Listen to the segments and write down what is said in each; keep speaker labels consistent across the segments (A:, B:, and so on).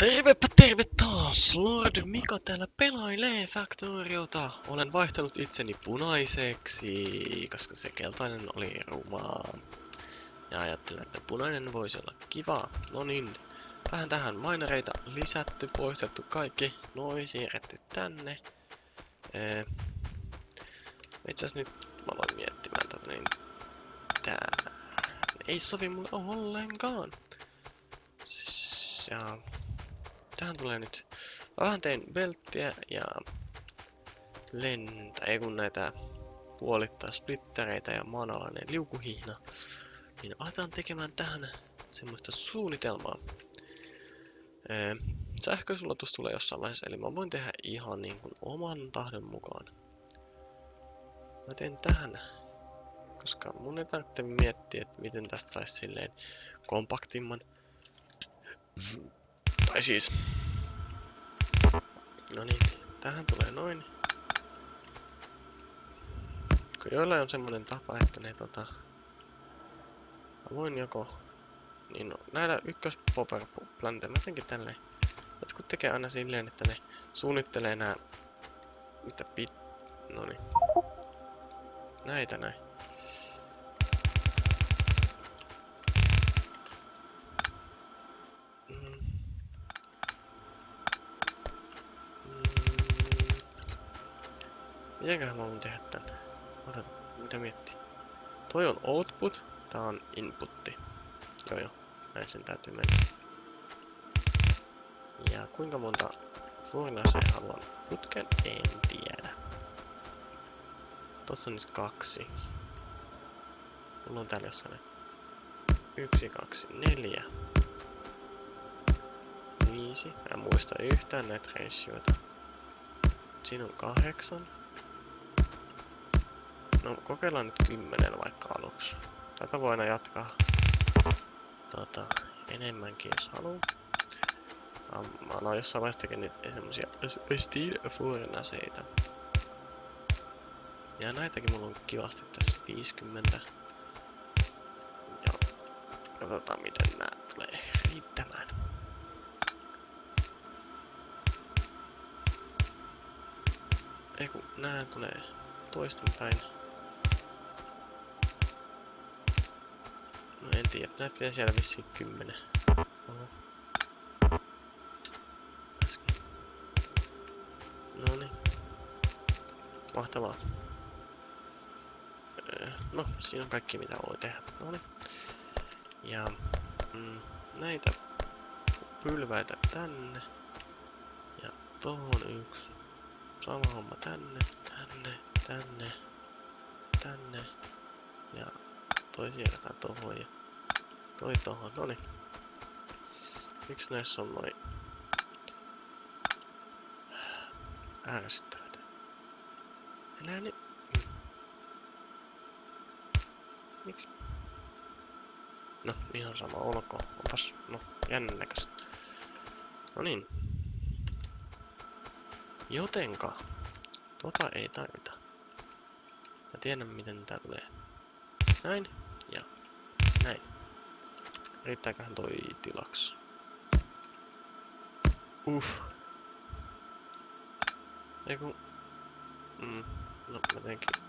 A: Tervepä terve taas! Lord Mika täällä pelailee Factoriota. Olen vaihtanut itseni punaiseksi, koska se keltainen oli rumaa. Ja ajattelin, että punainen voisi olla kiva. No niin, vähän tähän minereita lisätty, poistettu kaikki. Noi siirretty tänne. Itse asiassa nyt mä aloin miettimään tätä, niin tää ei sovi mulle ollenkaan. Ja tähän tulee nyt. Mä vähän tein belttiä ja ei kun näitä puolittaa splittereitä ja maanalainen liukuhihna. Niin aletaan tekemään tähän semmoista suunnitelmaa. Sähkösulatus tulee jossain vaiheessa, eli mä voin tehdä ihan niin kuin oman tahdon mukaan. Mä teen tähän, koska mun ei tarvitse miettiä, että miten tästä saisi silleen kompaktimman. Tai siis... No niin, tähän tulee noin. Kun joillain on semmonen tapa, että ne mä voin joko... Niin no, näillä ykköspowerplanteilla jotenkin tälleen. Jotkut tekee aina silleen, että ne suunnittelee nää... Noniin. Näitä näin. Mitenköhän mä voin tehdä tän? Odota, mitä miettii? Toi on output, tää on inputti. Joo, näin sen täytyy mennä. Ja kuinka monta furnacea haluan putken? En tiedä. Tossa on nyt 2. Mulla on täällä jossain 1, 2, 4. 5. Mä en muista yhtään näitä ratioita. Siinä on 8. No kokeillaan nyt 10 vaikka aluksi. Tätä voi aina jatkaa enemmänkin jos haluu. Mä aloin jossain vaiheessa tekemään semmosia Steam-furnaseita. Ja näitäkin mulla on kivasti tässä 50. Ja katsotaan miten nää tulee riittämään. Eiku, nää tulee toistenpäin. No en tiedä, näitä pitäisi jäädä vissiin 10. Oho. Äsken. Noniin. Mahtavaa. No, siinä on kaikki mitä voi tehdä. Noniin. Ja näitä pylväitä tänne. Ja tohon yksi. Sama homma tänne, tänne. Ja toi siirretään tohon ja toi tohon. Noniin. Miksi näissä on noin ärsyttävät? Enää niin. Miksi? No, ihan sama olkoon. Onpas, no, jännän näköistä. Noniin. Jotenka, ei tarvita. Mä tiedän miten tää tulee. Näin ja näin. Riittääköhän toi tilaks? Eiku... No mä teenkin...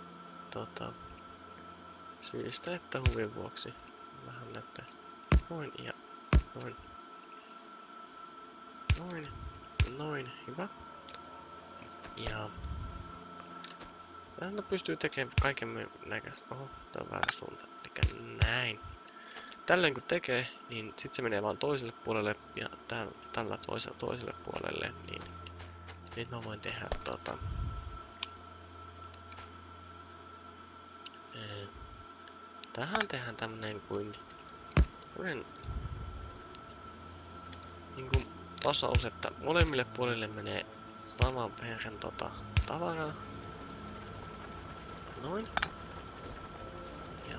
A: Syystä että huvin vuoksi. Vähän näyttää. Noin ja noin. Noin, hyvä. Ja... Tähän pystyy tekemään kaiken näköistä. Oho, tää on väärä suunta. Elikkä näin. Tällöin kun tekee, niin sit se menee vaan toiselle puolelle ja tällä toiselle puolelle, niin nyt mä voin tehdä tähän tehdään tämmönen kuin niinku tasaus, että molemmille puolille menee saman verran tavaraa. Noin. Ja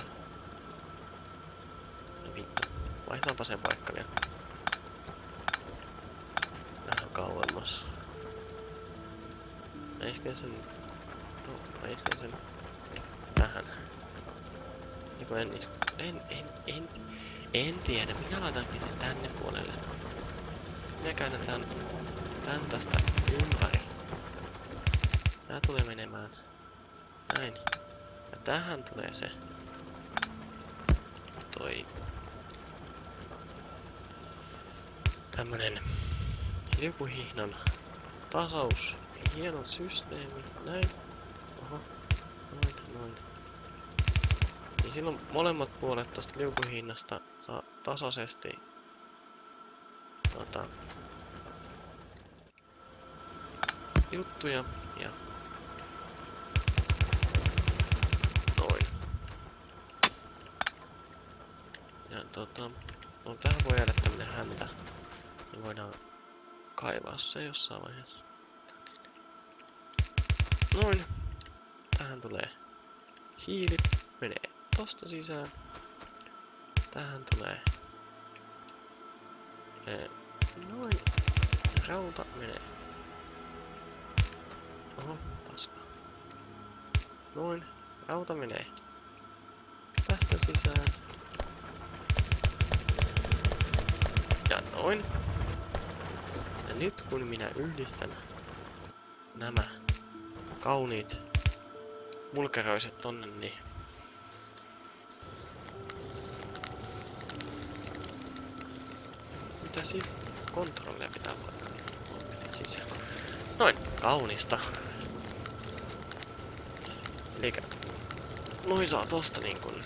A: vittu. Vaihtaanpa sen paikka vielä. Vähän kauemmas. Äisken sen... Tähän. En tiedä. Minä laitan sen tänne puolelle. käännetään tän tästä ympäri. Tää tulee menemään näin. Ja tähän tulee se toi tämmönen liukuhihnan tasaus. Hieno systeemi. Näin. Oho. Noin. Niin silloin molemmat puolet tosta liukuhihnasta saa tasaisesti juttuja ja noin. Ja no tähän voi jäädä tämmönen häntä. Niin voidaan kaivaa se jossain vaiheessa. Noin. Tähän tulee hiili. Menee tosta sisään. Tähän tulee noin. Rauta menee. Oho, paska. Noin. Rauta menee tästä sisään. Ja noin. Ja nyt kun minä yhdistän nämä kauniit mulkeroiset tonne, niin mitä siinä kontrolleja pitää vaikka mennä sisään. Noin, kaunista. Elikkä noin saa tosta niin kun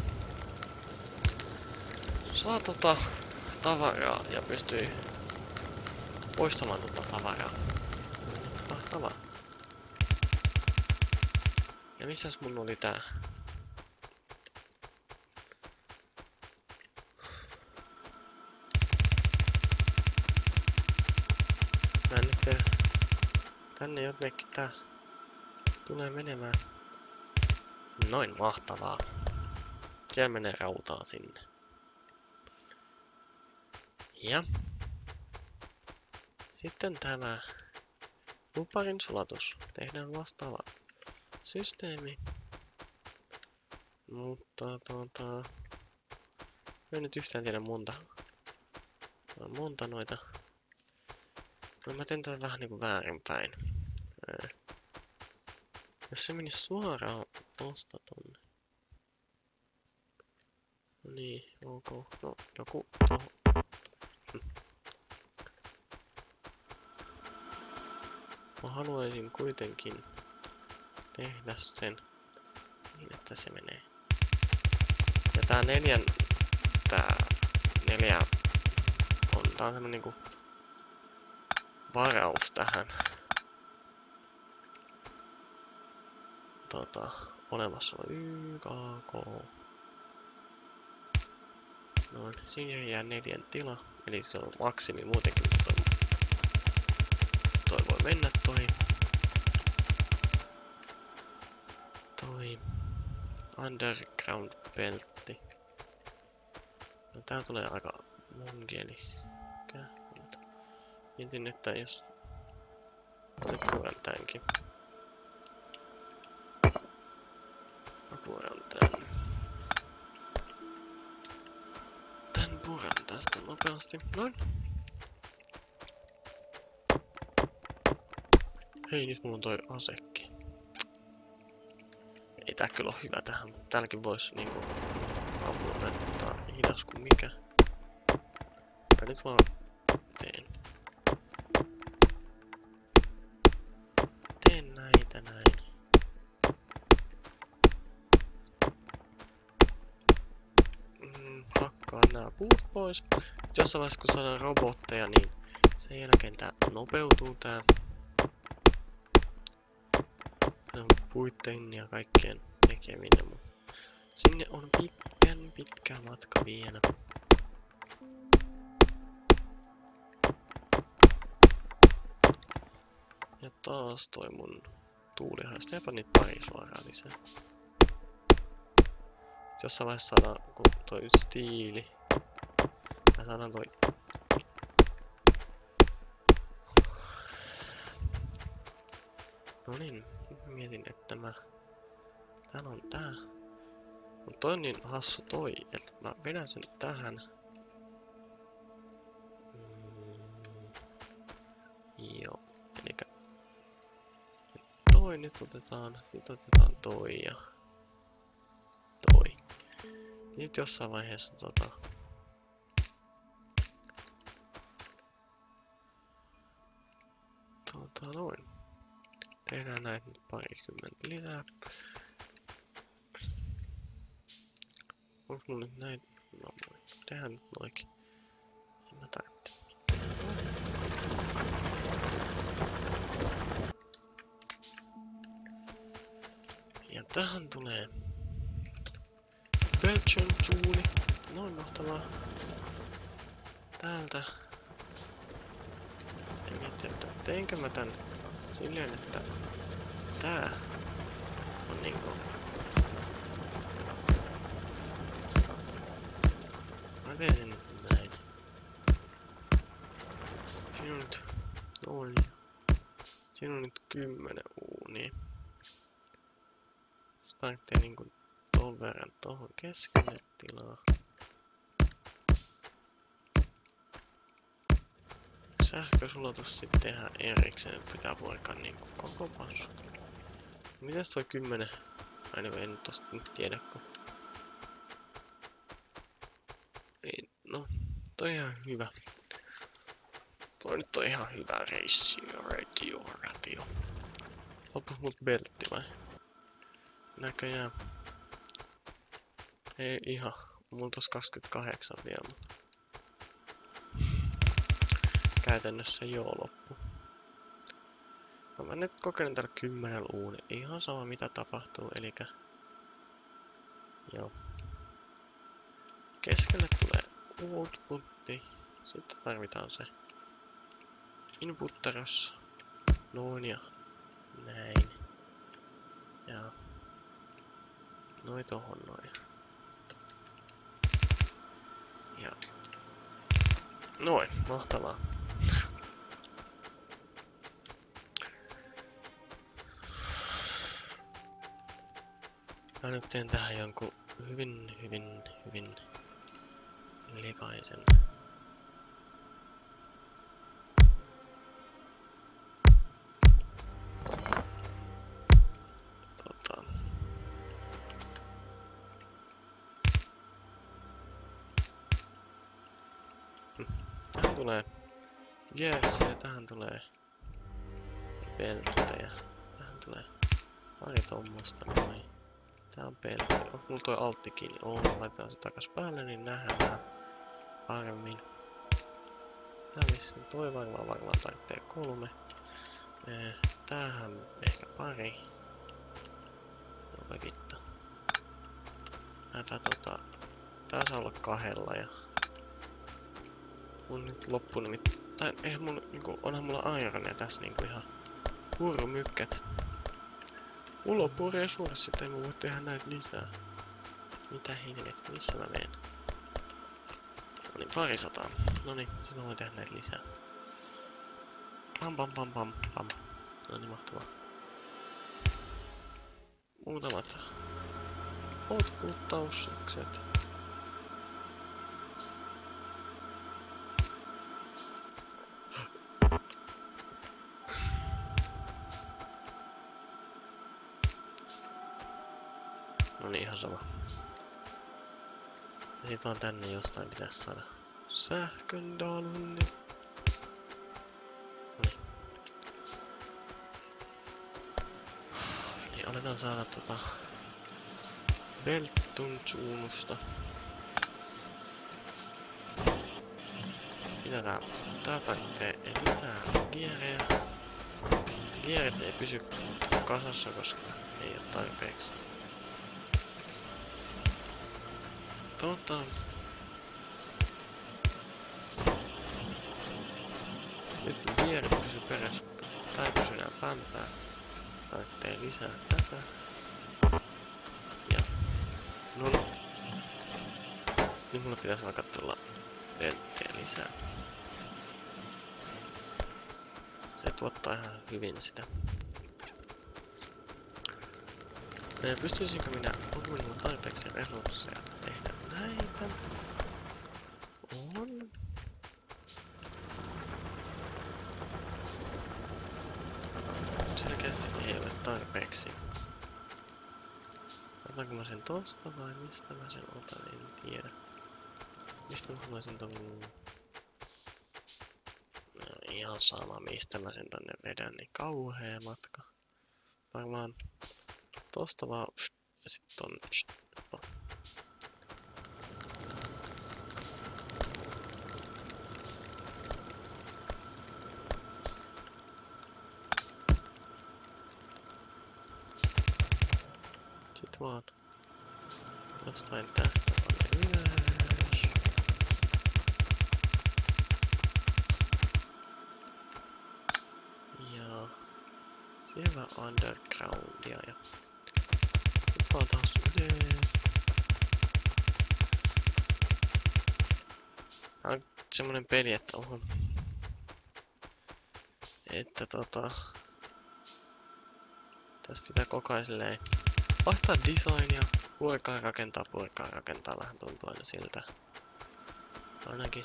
A: saa tavaraa ja pystyy poistamaan tavaraa. Mahtavaa. Ja missäs mun oli tää? Mä en nyt tiedä. Tänne jonnekin tää tulee menemään. Noin, mahtavaa. Siellä menee rautaa sinne. Ja sitten tämä luparin sulatus. Tehdään vastaava systeemi. Mutta en nyt yhtään tiedä monta noita. No mä teen tätä vähän niinku väärinpäin. Jos se menisi suoraan tosta tonne. No niin, ok. No joku tohon. Mä haluaisin kuitenkin tehdä sen niin, että se menee. Ja tää neljä on tää semmonen niinku varaus tähän olemassa YKK. Noin, siinä jää 4 tila, eli se on maksimi muutenkin, mutta toi voi mennä toi underground beltti. No tää tulee aika mongeli. Mietin, että jos nyt puran tämänkin. Mä puran tän. Tän puran tästä nopeasti. Noin. Hei, nyt mulla on toi asekki. Ei tää kyllä oo hyvä tähän, mutta täälläkin vois niinku apua näyttää hidas kuin mikä. Mä nyt vaan teen. Teen näitä näin. Hakkaan nää puut pois. Jossain vaiheessa kun saadaan robotteja, niin sen jälkeen tää nopeutuu tää. Puittein ja kaikkien tekeminen, mutta sinne on pitkä matka vielä. Ja taas toi mun tuulihaista. Teepä niitä pari suoraan lisää. Jossain vaiheessa saadaan toi stiili. Ja saadaan toi no niin, mietin, että täällä on tää. Mut toi on niin hassu toi, että mä vedän sen tähän. toi, nyt otetaan, sit otetaan toi ja toi. Nyt jossain vaiheessa noin. Tehdään näitä nyt parikymmentä lisää. Onko mulla nyt näitä? No moi. Tehdään nyt noikin. En mä tarvitse. Ja tähän tulee Belgian tuuli. Noin mahtavaa. Täältä. En miettiä, että teinkö mä tän silleen, että tää on niinku... Mä teen sen nyt näin. Siinä on nyt noin. Siinä on nyt 10 uunia. Se tarvitsee niinku ton verran tohon keskelle tilaa. Sähkösulatus sitten tehdään erikseen, pitää poikaa niinku koko passu. Mitäs toi 10? Aina en tosta nyt tiedä kun... Ei, no, toi ihan hyvä. Toi nyt on ihan hyvä reissi, ratio. Loppus mut beltti vai? Näköjään. Ei ihan. Mulla tos 28 vielä, mutta... Käytännössä joo loppu. No mä nyt kokeilen täällä 10 uuni. Ihan sama mitä tapahtuu, elikkä... Joo. Keskelle tulee outputti. Sitten tarvitaan se inputterossa. Noin ja näin. Ja noin tohon noin. Ja noin, mahtavaa. Mä nyt teen tähän jonkun hyvin likaisen. Tähän tulee jees ja tähän tulee pelttejä. Tähän tulee pari tommosta noin. Tää on peltti. Onko mulla toi altti kiinni? Laitetaan se takas päälle niin nähdään vähän paremmin. Tää vissiin toi varmaan tarvitsee 3. Tämähän ehkä pari. Joka vittu. Tää saa olla 2 ja... Mun nyt loppu nimittäin, eihän mulla niinku, onhan mulla ironia tässä niinku ihan hurmykkät. Mulla loppuu resurssit, ei mä voi tehdä näitä lisää. Mitä helvettiä, missä mä menen? Noniin, 200. Noniin, sit mä voin tehdä näitä lisää. Pam. Noniin, mahtavaa. Muutamat outputtausukset. No niin, ihan sama. Ja sit vaan tänne jostain pitäis saada sähkön dalunni. Niin aletaan saada Beltun suunnusta. Mitä tää tarvitsee lisää gierejä. Gierit ei pysy kasassa, koska ei oo tarpeeksi. Nyt kun gierit pysyy perässä, tää ei pysy enää pämpää. Tarvitsee lisää tätä. Ja no nyt mulla pitäisi alkaa tulla belttejä lisää. Se tuottaa ihan hyvin sitä. Pystyisinkö minä, onko minulla tarpeeksi resursseja tehdä näitä? On. Selkeästi ei ole tarpeeksi. Otanko mä sen tosta vai mistä mä sen otan, en tiedä. Mistä mä haluaisin ton... No, ihan sama mistä mä sen tonne vedän, niin kauhea matka. Varmaan tosta vaan ja sit tonne. No. Sit vaan jostain tästä tonne ylös. Ja siellä undergroundia ja sit vaan taas ylös. Tää on semmonen peli, että oho. Että tässä pitää koko ajan silleen vaihtaa designia, purkaa rakentaa, vähän tuntuu aina siltä. Ainakin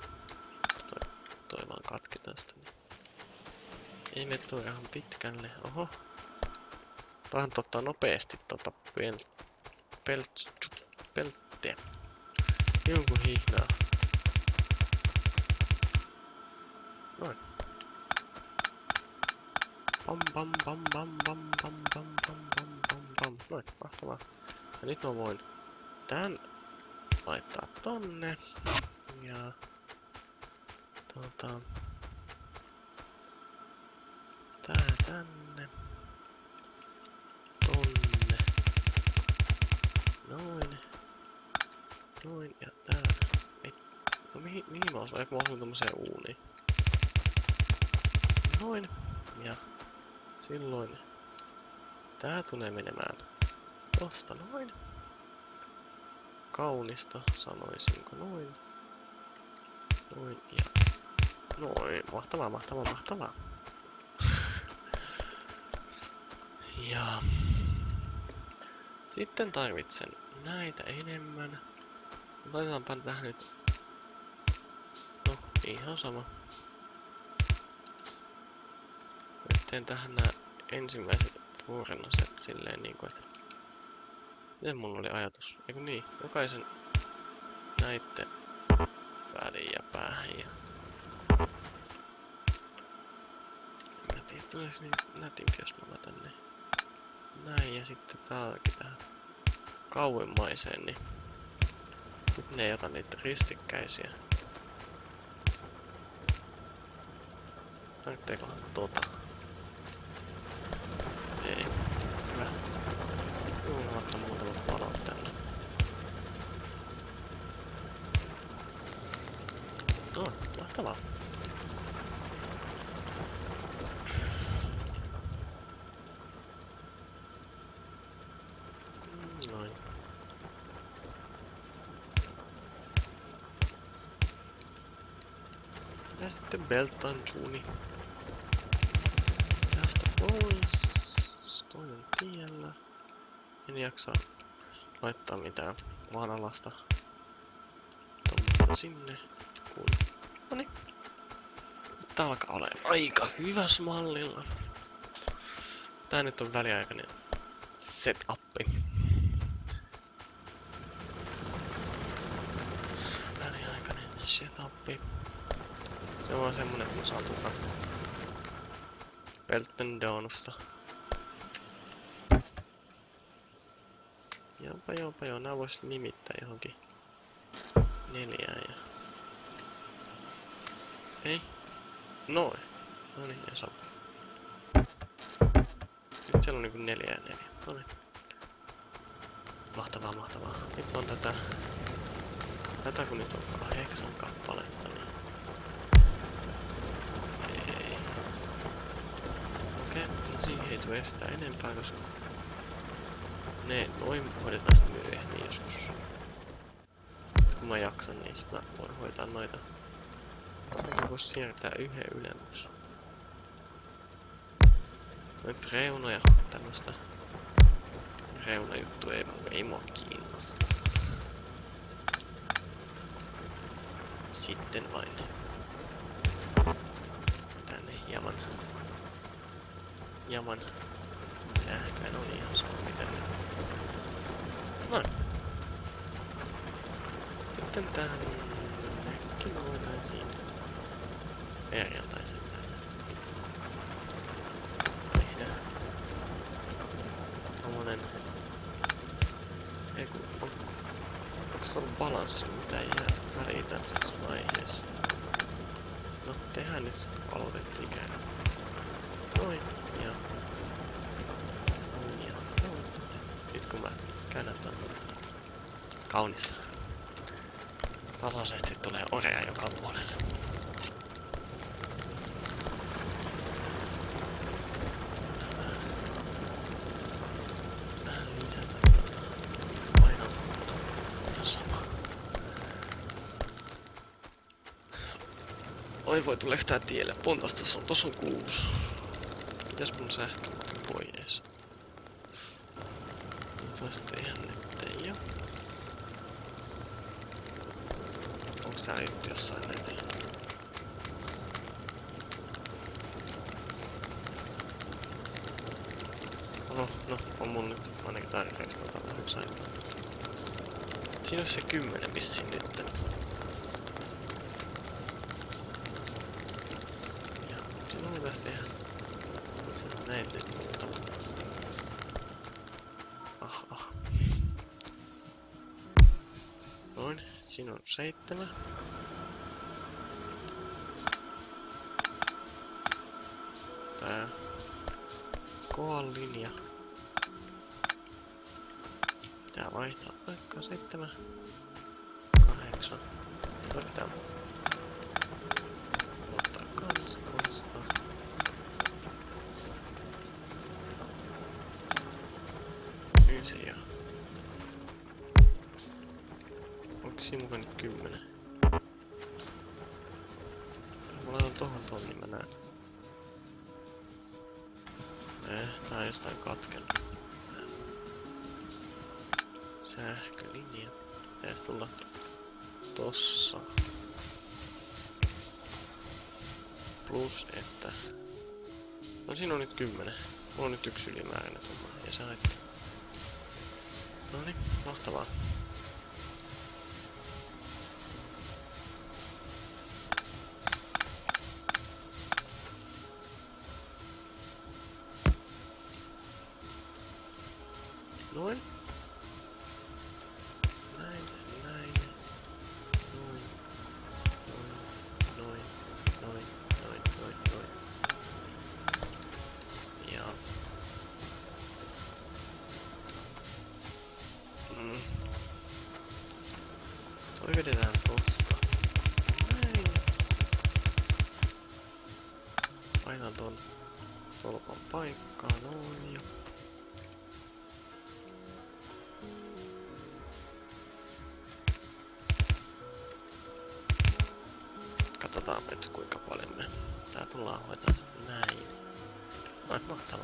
A: toi vaan katki tästä. Niin. Ei mene tuo ihan pitkälle, oho. Vähän nopeesti pelttiä. Jonkun hihnaa. Noin. Pam pam pam pam pam pam pam pam pam pam pam. Noin, mahtavaa. Ja nyt mä voin tän laittaa tonne. Ja tää tänne. Tonne. Noin. Noin ja tää. Ei. No mihin mä osuin? Eikö mä osuin tommoseen uuniin? Noin. Ja silloin tää tulee menemään tosta noin. Kaunista, sanoisinko noin. Noin ja noin. Mahtavaa. Ja sitten tarvitsen näitä enemmän. Laitetaanpa tähän nyt. No, ihan sama. Nyt teen tähän nää ensimmäiset furnaset silleen niinku, että... Miten mulla oli ajatus? Eiku niin, jokaisen näitten väliin ja päähän ja... En mä tiedä, tulis niin nätimpi, jos mä laitan ne näin ja sitten täälläkin tähän kauemmaiseen, niin... Nyt ne ei ota niitä ristikkäisiä. Näyttääköhän Ei. Hyvä. Juumatta muutamat valot tänne. No, mahtavaa. Noin. Ja sitten Beltanjuuni. Tästä pois. Toi on tiellä. En jaksa laittaa mitään maanalasta tommoista sinne. Noniin. Tää alkaa olemaan aika hyväs mallilla. Tää nyt on väliaikainen setuppi. Väliaikainen setuppi. Se on vaan semmonen, että mä saan Peltendownusta. Jopa, nää vois nimittää johonkin 4 ja... Ei. Noin. Noniin, ja sama. Nyt siellä on niinku 4 ja 4. Noniin. Mahtavaa. Nyt on tätä kun nyt on 8 kappaletta, niin... Ei. Okei, no siihen ei tule estää enempää, koska... Ne noin hoidetaan sitten myöhemmin joskus. Sitten kun mä jaksan, niin sit mä voin hoitaa noita. Mä vois siirtää yhden ylemmäs. Noit reunoja, tämmöstä reunajuttua ei mua kiinnosta. Sitten vain tänne hieman sähköä, no niin ihan sama miten ne. Noin. Sitten tännekin me voitaisiin perjantaisin tehdä tommonen... Eiku, onko se ollut balanssi, mitä ei jää väliin tämmöisessä vaiheessa? No, tehdään nyt sitten, kun aloitettiin käydä. Noin, ja... Noin, ja noin. Nyt kun mä käännän tän kaunis. Tasaisesti tulee orea joka puolelle. Vähän lisätä painot. Ihan sama. Oi voi, tuleeks tää tielle? Pontastas on, tossa on 6. Mitäs mun sähkömotin pois? Vois tehdä nyt jo. Onks tää nyt jossain näitä? No, on mun nyt ainakin tarpeeksi yksi aika. Siinä olisi se 10 vissiin nyt. Ja siinä pitäisi tehdä näitä nyt muutama. Noin, siinä on 7. Tää koan linja. Pitää vaihtaa paikkaa 7. 8. Pitää ottaa kans tosta. Ja onko siinä mukaan nyt 10? Mä laitan tohon niin mä näen. Tää on jostain katkenut. Sähkölinja. Pitäis tulla tossa. Plus että... No siinä on nyt 10. Mulla on nyt 1 ylimääräinen tommonen ja se haittaa. Noniin, mahtavaa. Noin. Näin. Noin. Ja... Toi vedetään tosta. Näin. Painan ton tolpan paikkaan noin ja... Katsotaan nyt kuinka paljon me tää tullaan hoitaa sitten näin. Noin, mahtavaa.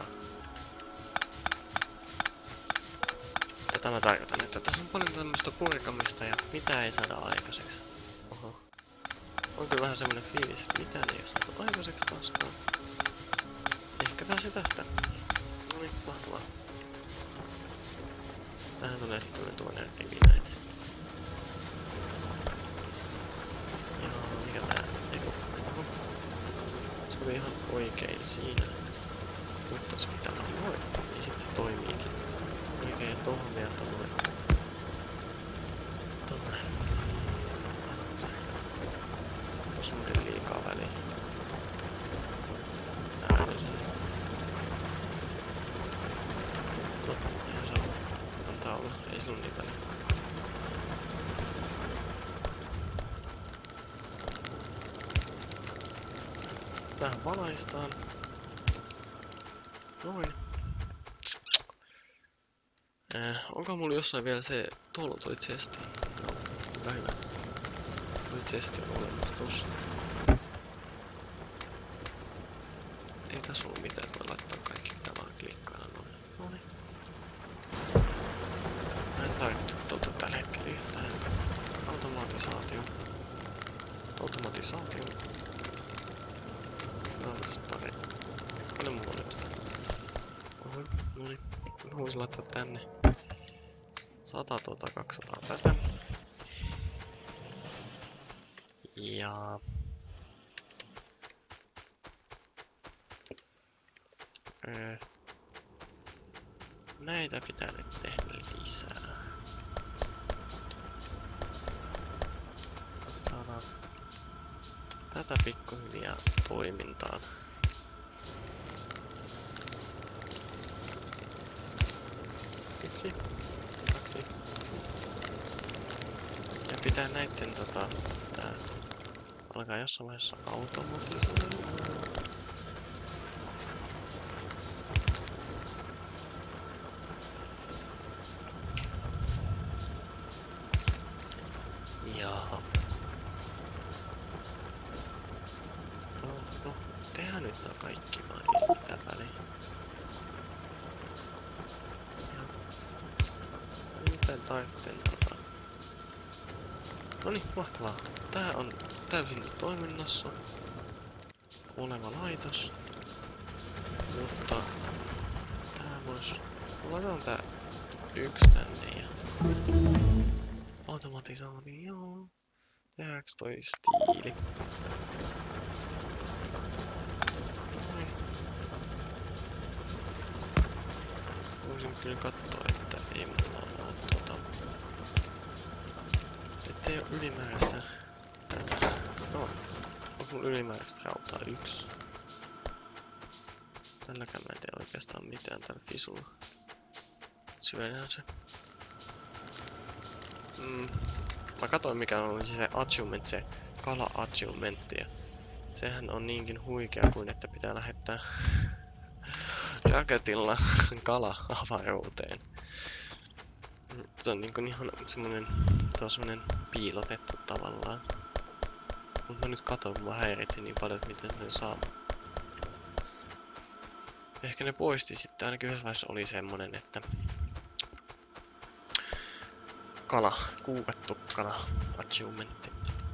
A: Tätä mä tarkoitan, että tässä on paljon tämmöstä purkamista ja mitä ei saada aikaiseksi. Oho. On kyllä vähän semmonen fiilis, että mitään ei oo saatu aikaiseksi taaskaan. Ehkä pääsi tästä. Noniin, mahtavaa. Tähän tulee sitten tuonne rivi näitä. Joo, mikä tää? Eiku. Oho. Se oli ihan oikein siinä. Nyt tos pitää olla noin. Ja sit se toimiikin. Oikein tohon vielä tommonen. Tommonen. Tos on muuten liikaa väliin. Tää on se. No, ihan sama. Antaa olla. Ei sillä oo niin väliä. Tähän valaistaan. Noin. Onko mulla jossain vielä se... Tuolla on toi chesti. No, hyvä hyvä. Toi chesti on olemassa tossa. Ei tässä ollut mitään, että voi laittaa kaikki mitä vaan klikkailla noin. Noniin. Mä en tarvitse tuota tällä hetkellä yhtään. Automatisaatio. Automatisaatio. No, tästä pari. Paljon mulla on nyt? Oho, noniin. Voisi laittaa tänne 100 200 tätä. Ja näitä pitää nyt tehdä lisää. Saadaan tätä pikkuhiljaa toimintaan. Yksi, kaksi. Ja pitää näitten tää alkaa jossain vaiheessa automatisoida. Jaha. No, tehdään nyt nää kaikki vai ei mitään väliä. Miten taitteen Noniin, mahtavaa. Tää on täysin toiminnassa oleva laitos. Mutta tää vois... Laitetaan tää yksi tänne ja... Automatisaatio. Tehdäänkö toi stiili? Noin. Voisin kyllä katsoa, että ei mulla oo ettei oo ylimääräistä... No, onko mulla ylimääräistä rautaa? Yksi. Tälläkään mä en tee oikeastaan mitään tällä fisulla. Syödään se. Mä katoin mikä on se achievement, se kala-achievementti. Sehän on niinkin huikea kuin että pitää lähettää raketilla kala avaruuteen. Se on niinku ihan semmonen, se on semmonen piilotettu tavallaan. Mut mä nyt katoin, kun mä häiritsin niin paljon, että miten sen saa. Ehkä ne poisti sitten, ainakin yhdessä vaiheessa oli semmonen, että kala, kuukattu kala, achievementti.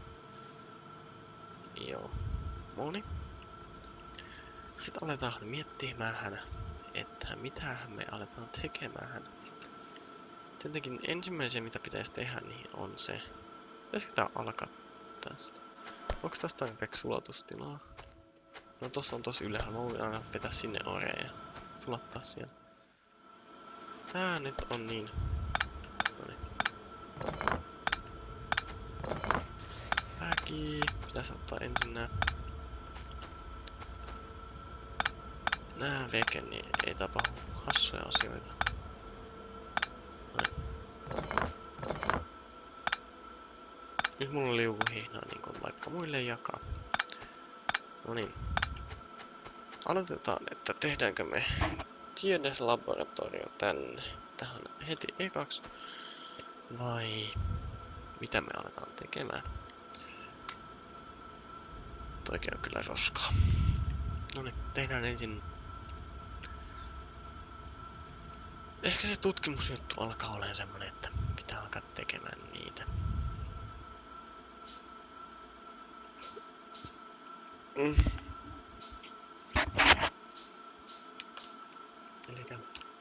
A: Joo. Moni. Sitten aletaan miettimään, että mitähän me aletaan tekemään. Tietenkin ensimmäisen mitä pitäisi tehdä niin on se. Pitäisikö tää alkaa tästä? Onko tästä tarpeeksi sulatustilaa? No tossa on tosi ylhäällä, mä voin aina vetää sinne oreen ja sulattaa siellä. Tää nyt on niin. Noniin. Väki. Pitäisi ottaa ensin nää veke, niin ei tapahdu hassuja asioita. Noin. Nyt mulla on liukuhihnaa niin kuin vaikka muille jakaa. No niin. Aloitetaan, että tehdäänkö me tiedeslaboratorio tänne. Tähän heti ekaksi. Vai mitä me aletaan tekemään? Toikin on kyllä roskaa. No niin, tehdään ensin. Ehkä se tutkimusjuttu alkaa olemaan semmonen, että pitää alkaa tekemään niitä. Elikkä...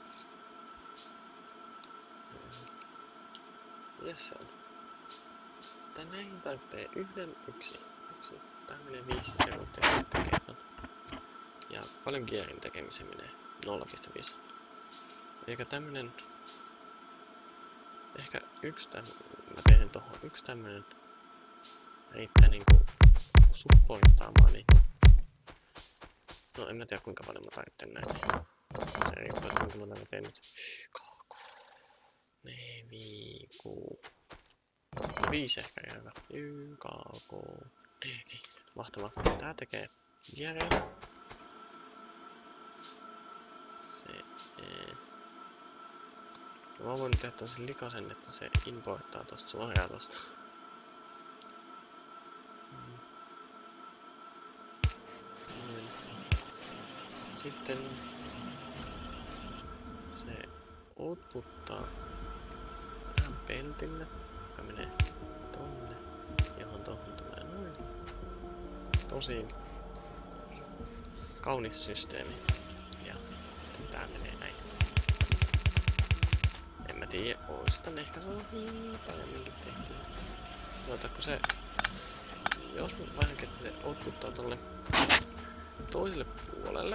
A: Jes se on. Tän näihin tarvitsee yksi. Tää menee 5 sekuntia tekemään. Ja paljon gearin tekemiseen menee 0,5. Elikkä tämmönen... Ehkä yksi tämmönen... Mä teen tohon yksi tämmönen... Riittää niinku... supportaamaan niin... No en mä tiedä kuinka paljon mä tarvitsen näitä. Se riippuu, että kuinka mä teen nyt. 5 ehkä hyvä. 4. Mahtavaa. Tää tekee gearia. Mä voin tehdä tämmösen likasen, että se importtaa tosta suoraan tosta. Sitten se outputtaa tähän peltille, joka menee tonne, johon tohon tulee noin. Tosi kaunis systeemi. Ja tää menee näin. mä tiedä, ois tän ehkä saanut paremminkin tehtyä. Kun se... Jos mä vähän että se outputtaa tolle toiselle puolelle.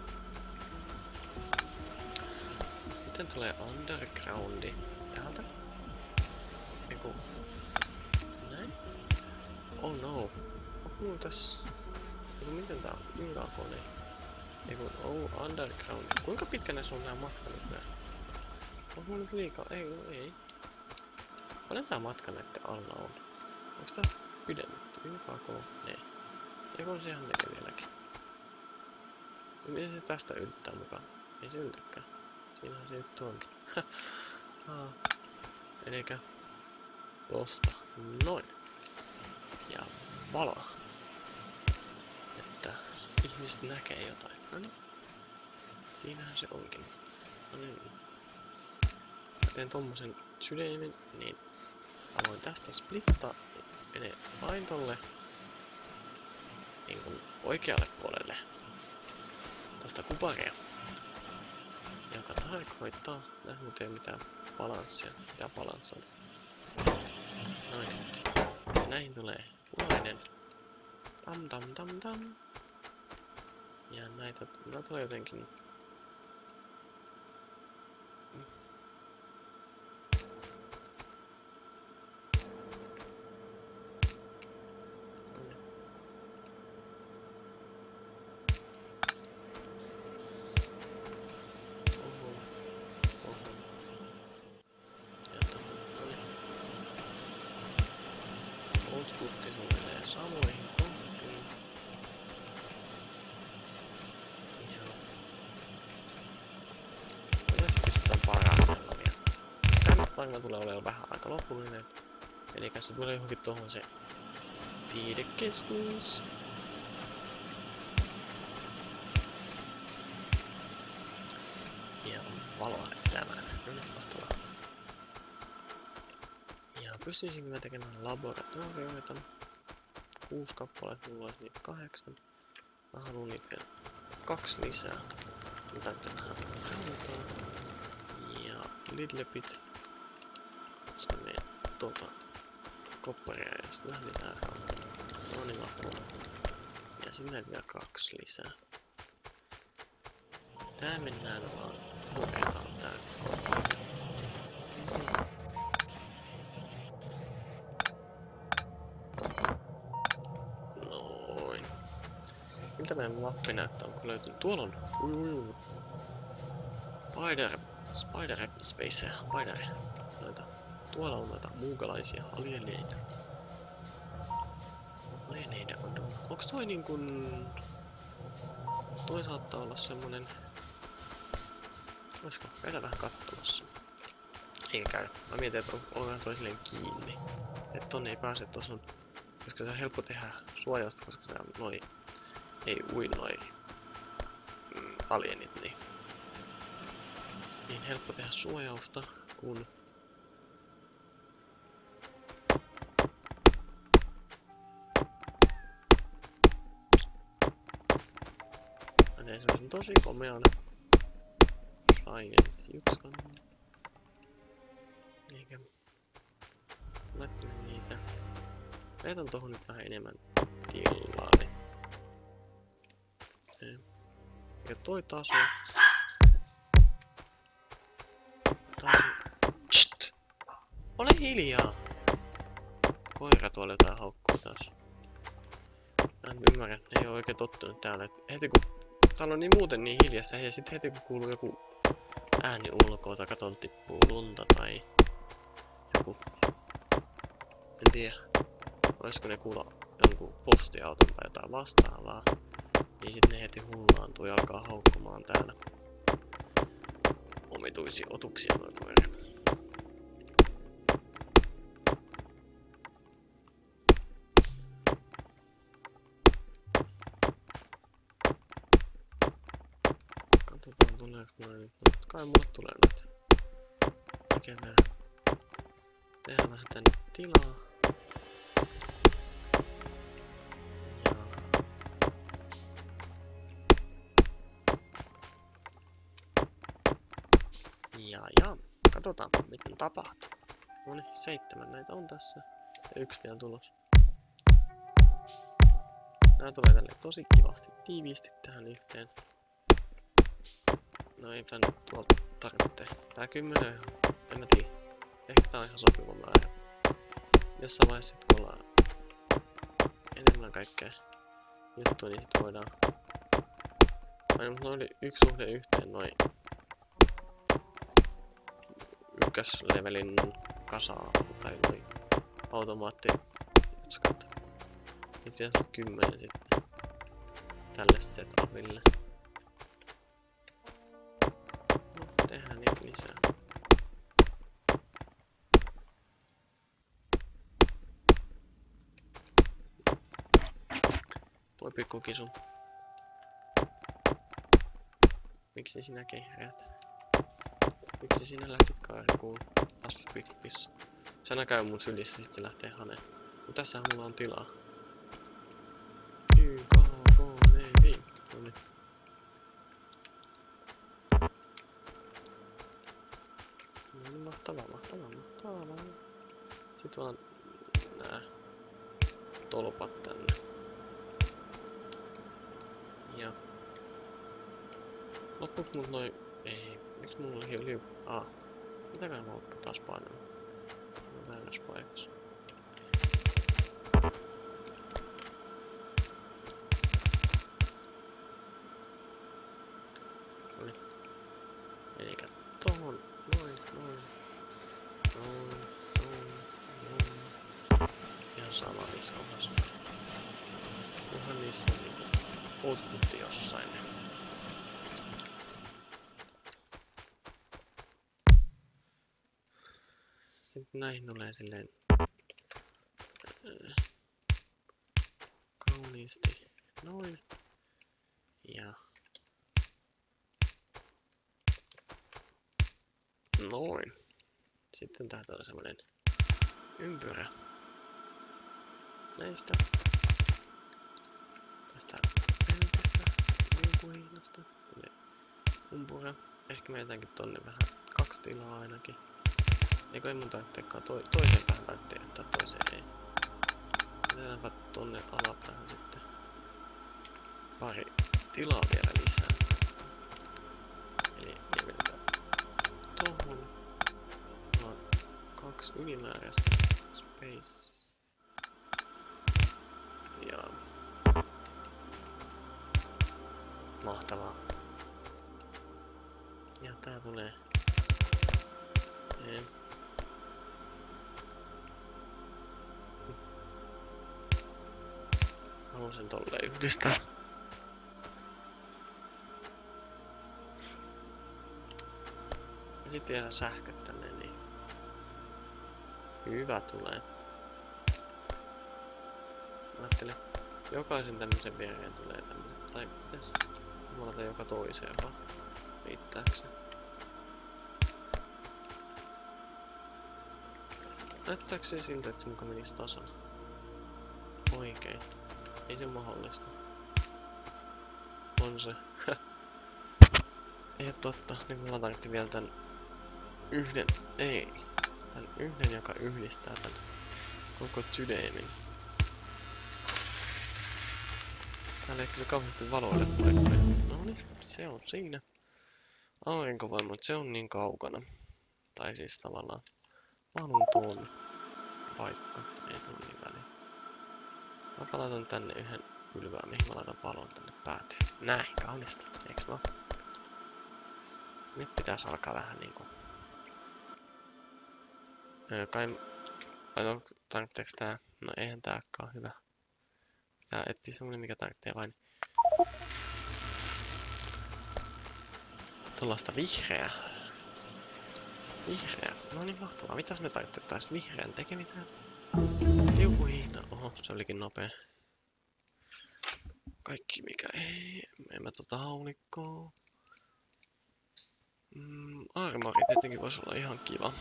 A: Sitten tulee undergroundi täältä. Eiku... Näin. Oh no. Onko mulla tässä... Eiku miten tää on? Ylakone. Eiku oh underground. Kuinka pitkä näissä on nää matka nyt nää? Onko mulla nyt liikaa? Ei. Paljon tää matka näitten alla on? Onks tää pidennetty? YKK? Ei. Eiku on se ihan näkee vieläkin. Miten se tästä yltää mukaan? Ei se yltäkään. Siinähän se yltää onkin. Elikkä tosta. Noin. Ja valoa. Että ihmiset näkee jotain. Noniin. Siinähän se onkin. Noniin. Mä teen tommosen sydämen, niin mä voin tästä splittaa. Menee vain tolle niin kuin oikealle puolelle tästä kuparia. Joka tarkoittaa, että mut ei ole mitään balanssia. Mitä balanssia? Noin. Ja näihin tulee punainen. Tam tam tam tam. Ja näitä tulee jotenkin... Outputti suunnilleen samoihin kohtiin. Ja... Tässä pystytään parannella vielä. Tämä varmaan tulee olemaan vähän aika lopullinen. Elikkä se tulee johonkin tohon se tiedekeskus. Ja valoa tämän. Nyt mahtavaa. Ja pystyisinkö mä tekemään laboratorioita? 6 kappaletta, mulla olisi niitä 8. Mä haluan niitä vielä 2 lisää. Mitä nyt tähän halutaan. Ja lidlepit. Koska me kopparia ja sit vähän lisää. Noniin loppuun. Ja sinne vielä 2 lisää. Tää mennään vaan. Korjataan tää. Noin. Miltä meidän mappi näyttää? Onko löytynyt? Tuolla on. Spider Space. Tuolla on noita muukalaisia alieneita. Alieneita on. Onks toi niinkun... Toi saattaa olla semmonen... Oisko? Käydään vähän kattomassa. Eikä käydä. Mä mietin, että on toi silleen kiinni. Että tonne ei pääse tossa on... Koska se on helppo tehdä suojausta, koska se noi... Ei ui noi... alienit, niin... Niin helppo tehdä suojausta, kun... Mä teen semmosen tosi komean... Science jutskan. Eikä... Laittelen niitä. Laitan tohon nyt vähän enemmän tilaa, niin... Ja toi taso... Tst! Ole hiljaa! Koira tuolla jotain haukkuu taas. Mä en ymmärrä, ne ei oo oikein tottunut täällä. Et heti kun... Täällä on niin muuten niin hiljasta ja sit heti kun kuuluu joku ääni ulkoa tai katolta tippuu lunta tai... Joku... En tiedä. Olisiko ne kuulla jonkun postiauton tai jotain vastaavaa. Niin sit ne heti hullaantuu ja alkaa haukkumaan täällä. Omituisia otuksia noin koirat. Katsotaan tuleeko mulle nyt. No, kai mulle tulee nyt. Tekemään. Tehdään vähän tänne tilaa. Ja. Katsotaan, mitä tapahtuu. Noniin, 7 näitä on tässä. Ja 1 vielä tulos. Nää tulee tälle tosi kivasti, tiiviisti tähän yhteen. No eipä nyt tuolta tarvitse. Tää 10, en mä tiedä. Ehkä tää on ihan sopiva määrä. Jossain vaiheessa sit kun ollaan enemmän kaikkea juttua, niin sit voidaan... Aina mut oli 1:1 noin ykköslevelin kasaa tai noin automaattijutskat. Niin pitäis olla 10 sitten tälle setupille. No, tehdään niitä lisää. Voi pikkukisu. Miksi sinä kehräät? Miksi sinä lähdit karkuun? Assu pikkupissa. Sä käy mun sylissä, sit se lähtee haneen. Mut tässähän mulla on tilaa. YKV. Noniin. No mahtavaa. Sit vaan nää tolpat tänne. Ja loppuks mut noin... Ei, miksi mulla oli liu... Mitäkään mä oon taas painamaan? Mä oon väärässä paikassa. Noniin. Elikkä tohon, noin. Ihan sama niissä kohdassa. Kunhan niissä on niinku outputti jossain. Sitten näihin tulee silleen kauniisti noin ja noin. Sitten täältä on semmonen ympyrä näistä tästä peltistä liukuhihnasta ympyrä. Ehkä me jätänkin tonne vähän 2 tilaa ainakin. Eikö ei mun tarvitsekaan toiseen päähän tarvitse jättää, toiseen ei. Jätetäänpä tonne alapäähän sitten pari tilaa vielä lisää. Eli jätetään tohon. Mulla on 2 ylimääräistä space. Ja mahtavaa. Ja tää tulee haluan sen tolleen yhdistää. Ja sit vielä sähköt tänne, niin hyvä tulee. Mä ajattelin, jokaisen tämmösen viereen tulee tämmönen, tai pitäis muolata joka toiseen vaan. Riittääks se? Näyttääkö se siltä, että se muka menisi tasan? Oikein. Ei se mahdollista. On se. Ei oo totta. Niin mulla tarvittiin vielä tän yhden... Ei. Tän yhden, joka yhdistää tän koko sydämin. Täällä ei kyllä kauheasti valoille paikkoja. Noniin, se on siinä. Aurinkovoimat, se on niin kaukana. Tai siis tavallaan... Valun tuonne paikka, ei se ole niin väliä. Mä laitan tänne yhden pylvään, mihin mä laitan palon tänne päätyyn. Näin, kaunista, eiks vaan? Nyt pitäis alkaa vähän niinku... Kai... Tarvitseeks tää? No eihän tääkään hyvä. Tää etsii semmonen mikä tarvitsee vain... Tuollaista vihreää. Vihreä. No niin mahtavaa. Mitäs me tarvittais vihreän tekemiseen? Liukuhihna. Oho, se olikin nopea. Kaikki mikä ei. En mä haulikkoa. Armori tietenkin voisi olla ihan kiva.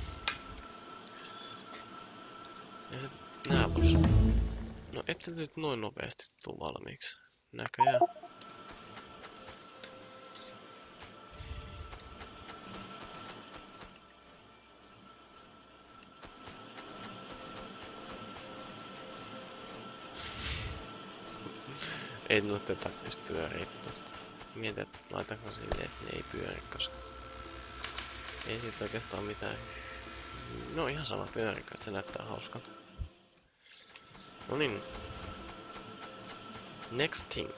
A: Ja sit nää vois. No ette nyt noin nopeasti tuu valmiiksi. Näköjään. ei noitten tarvittis pyöriä tästä. Mietin, että laitanko silleen, että ne ei pyöri, koska ei siitä oikeastaan mitään. No ihan sama pyörikö, että se näyttää hauskalta. No niin. Next thing.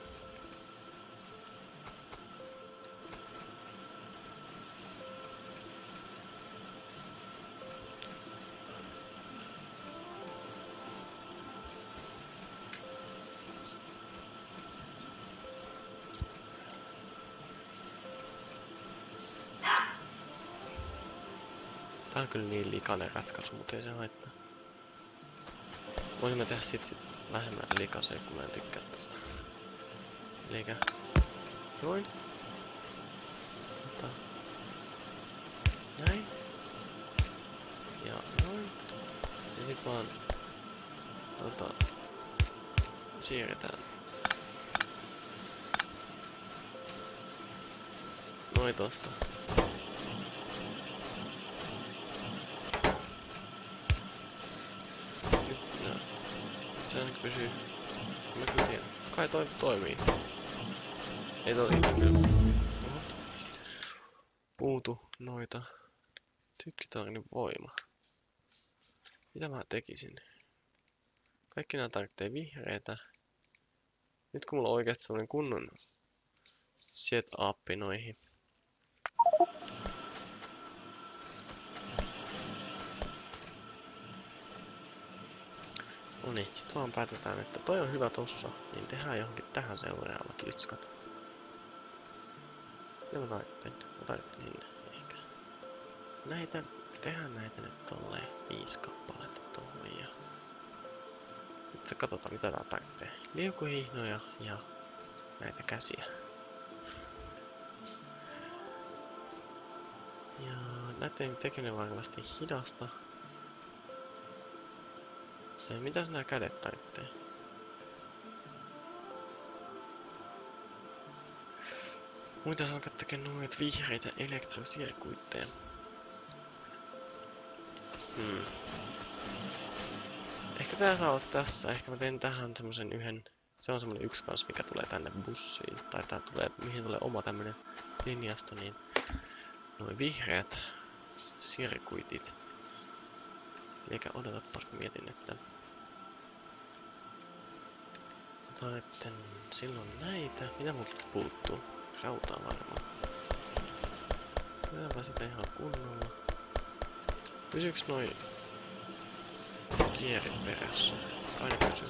A: Tää on kyllä niin likainen ratkaisu, mutta ei se haittaa. Voisin mä tehdä sit vähemmän likaisen, kun mä en tykkää tästä. Elikkä noin. Näin. Ja noin. Ja sit vaan siirretään noin tosta. Se ainakin pysyy. Mä kyllä tiedän. Kai toi toimii. Ei toi liity kyllä. Puutu noita. Tykkitaarin voima. Mitä mä tekisin? Kaikki nää tarvitsee vihreitä. Nyt kun mulla on oikeesti semmonen kunnon setup noihin. No niin, sit vaan päätetään, että toi on hyvä tossa, niin tehdään johonkin tähän seuraavat lytskat. Ja mä taittin sinne ehkä. Tehdään näitä nyt tolleen 5 kappaletta tuohon ja... Nyt katsotaan mitä tää tarvitsee. Liukuhihnoja ja näitä käsiä. Ja näiden tekeminen varmasti hidasta. Mitäs nää kädet tarvitsee? Muitais alkaa tekemään noita vihreitä elektrosirkuitteja. Ehkä tää saa olla tässä. Ehkä mä teen tähän semmosen yhden. Se on semmonen yksi kans mikä tulee tänne bussiin. Tai tää tulee, mihin tulee oma tämmönen linjasto, niin noin vihreät sirkuitit. Eikä odotapas mietin, että sitten silloin näitä. Mitä multa puuttuu? Rautaa varmaan. Tehdäänpä sitä ihan kunnolla. Pysyks noi kierit perässä? Kai ne pysyy.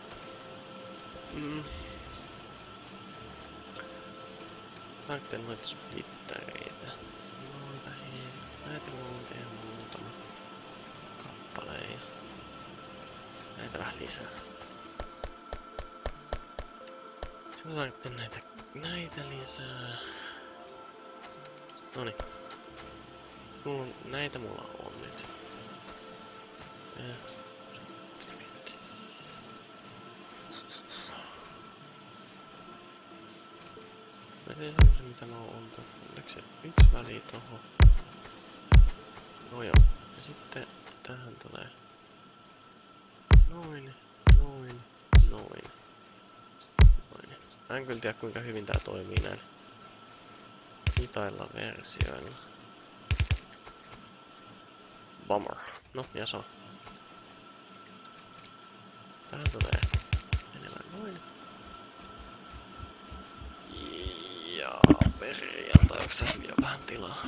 A: Tarvitsen noita splittereitä. Näitä muuten ihan muutama kappale ja näitä vähän lisää. Sitten tarvitsen näitä lisää. Noniin. Näitä mulla on nyt. Mä teen semmosen mitä mä oon antanut. Oliko se yksi väli tohon? No joo. Ja sitten tähän tulee noin. Mä en kyllä tiedä kuinka hyvin tää toimii näin hitailla versioilla. Bummer. No, ja se on. Tähän tulee enemmän noin. Ja perjantaiksi tässä vielä vähän tilaa.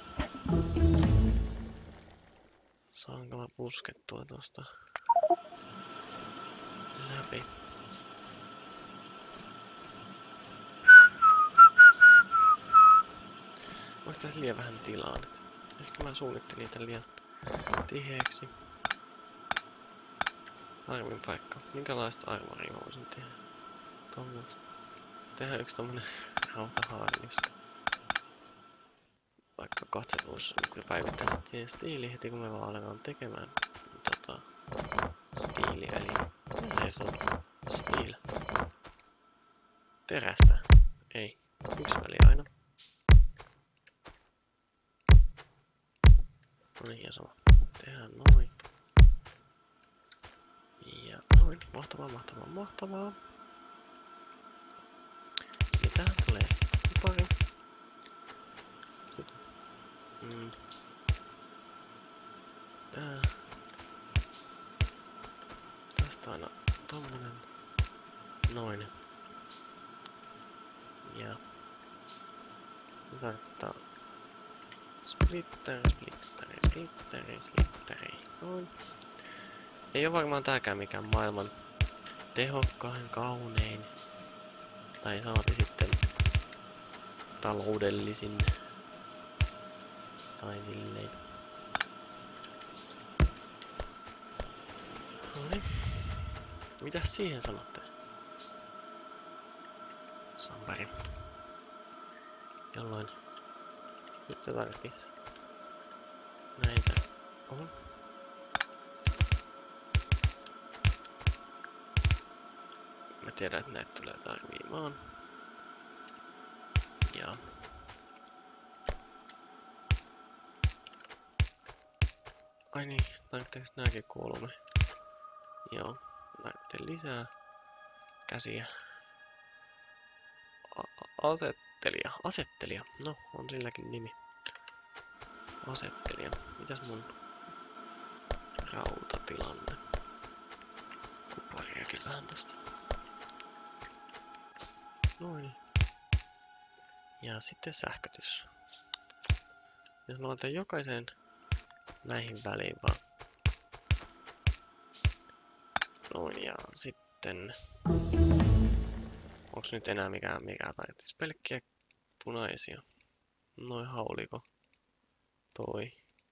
A: Saanko mä puskettua tosta läpi? Voisi tässä liian vähän tilaa nyt. Ehkä mä suunnittelin niitä liian tiheeksi. Arvin paikka. Minkälaista armoria mä voisin tehdä? Tuommoista. Tehdään yksi tommonen rautahaarniska. Vaikka katse voisi kyllä päivittää sit siihen stiiliin heti kun me vaan aletaan tekemään stiiliä. Eli se on stiil. Terästä. Ei. Yksi väli aina. No niin, ja sama. Tehdään noin. Ja noin. Mahtavaa. Ja tarkoittaa splitteri, splitteri, splitteri, splitteri. Noin. Ei oo varmaan tääkään mikään maailman tehokkain, kaunein. Tai saati sitten taloudellisin. Tai silleen. Noniin. Mitäs siihen sanotte? Sampari. Jolloin nyt se tarvitsisi näitä on. Mä tiedän, että näitä tulee tarviimaan. Ja ai niin, tarvitseeko nääkin 3? Joo, tarvitsee lisää käsiä. Asettelija. No, on silläkin nimi. Asettelija. Mitäs mun rautatilanne? Kupariakin vähän tästä. Noin. Ja sitten sähkötys. Jos mä laitan jokaisen näihin väliin vaan. Noin ja sitten onks nyt enää mikään tarvitsisi pelkkiä punaisia? Noin hauliko. Toi.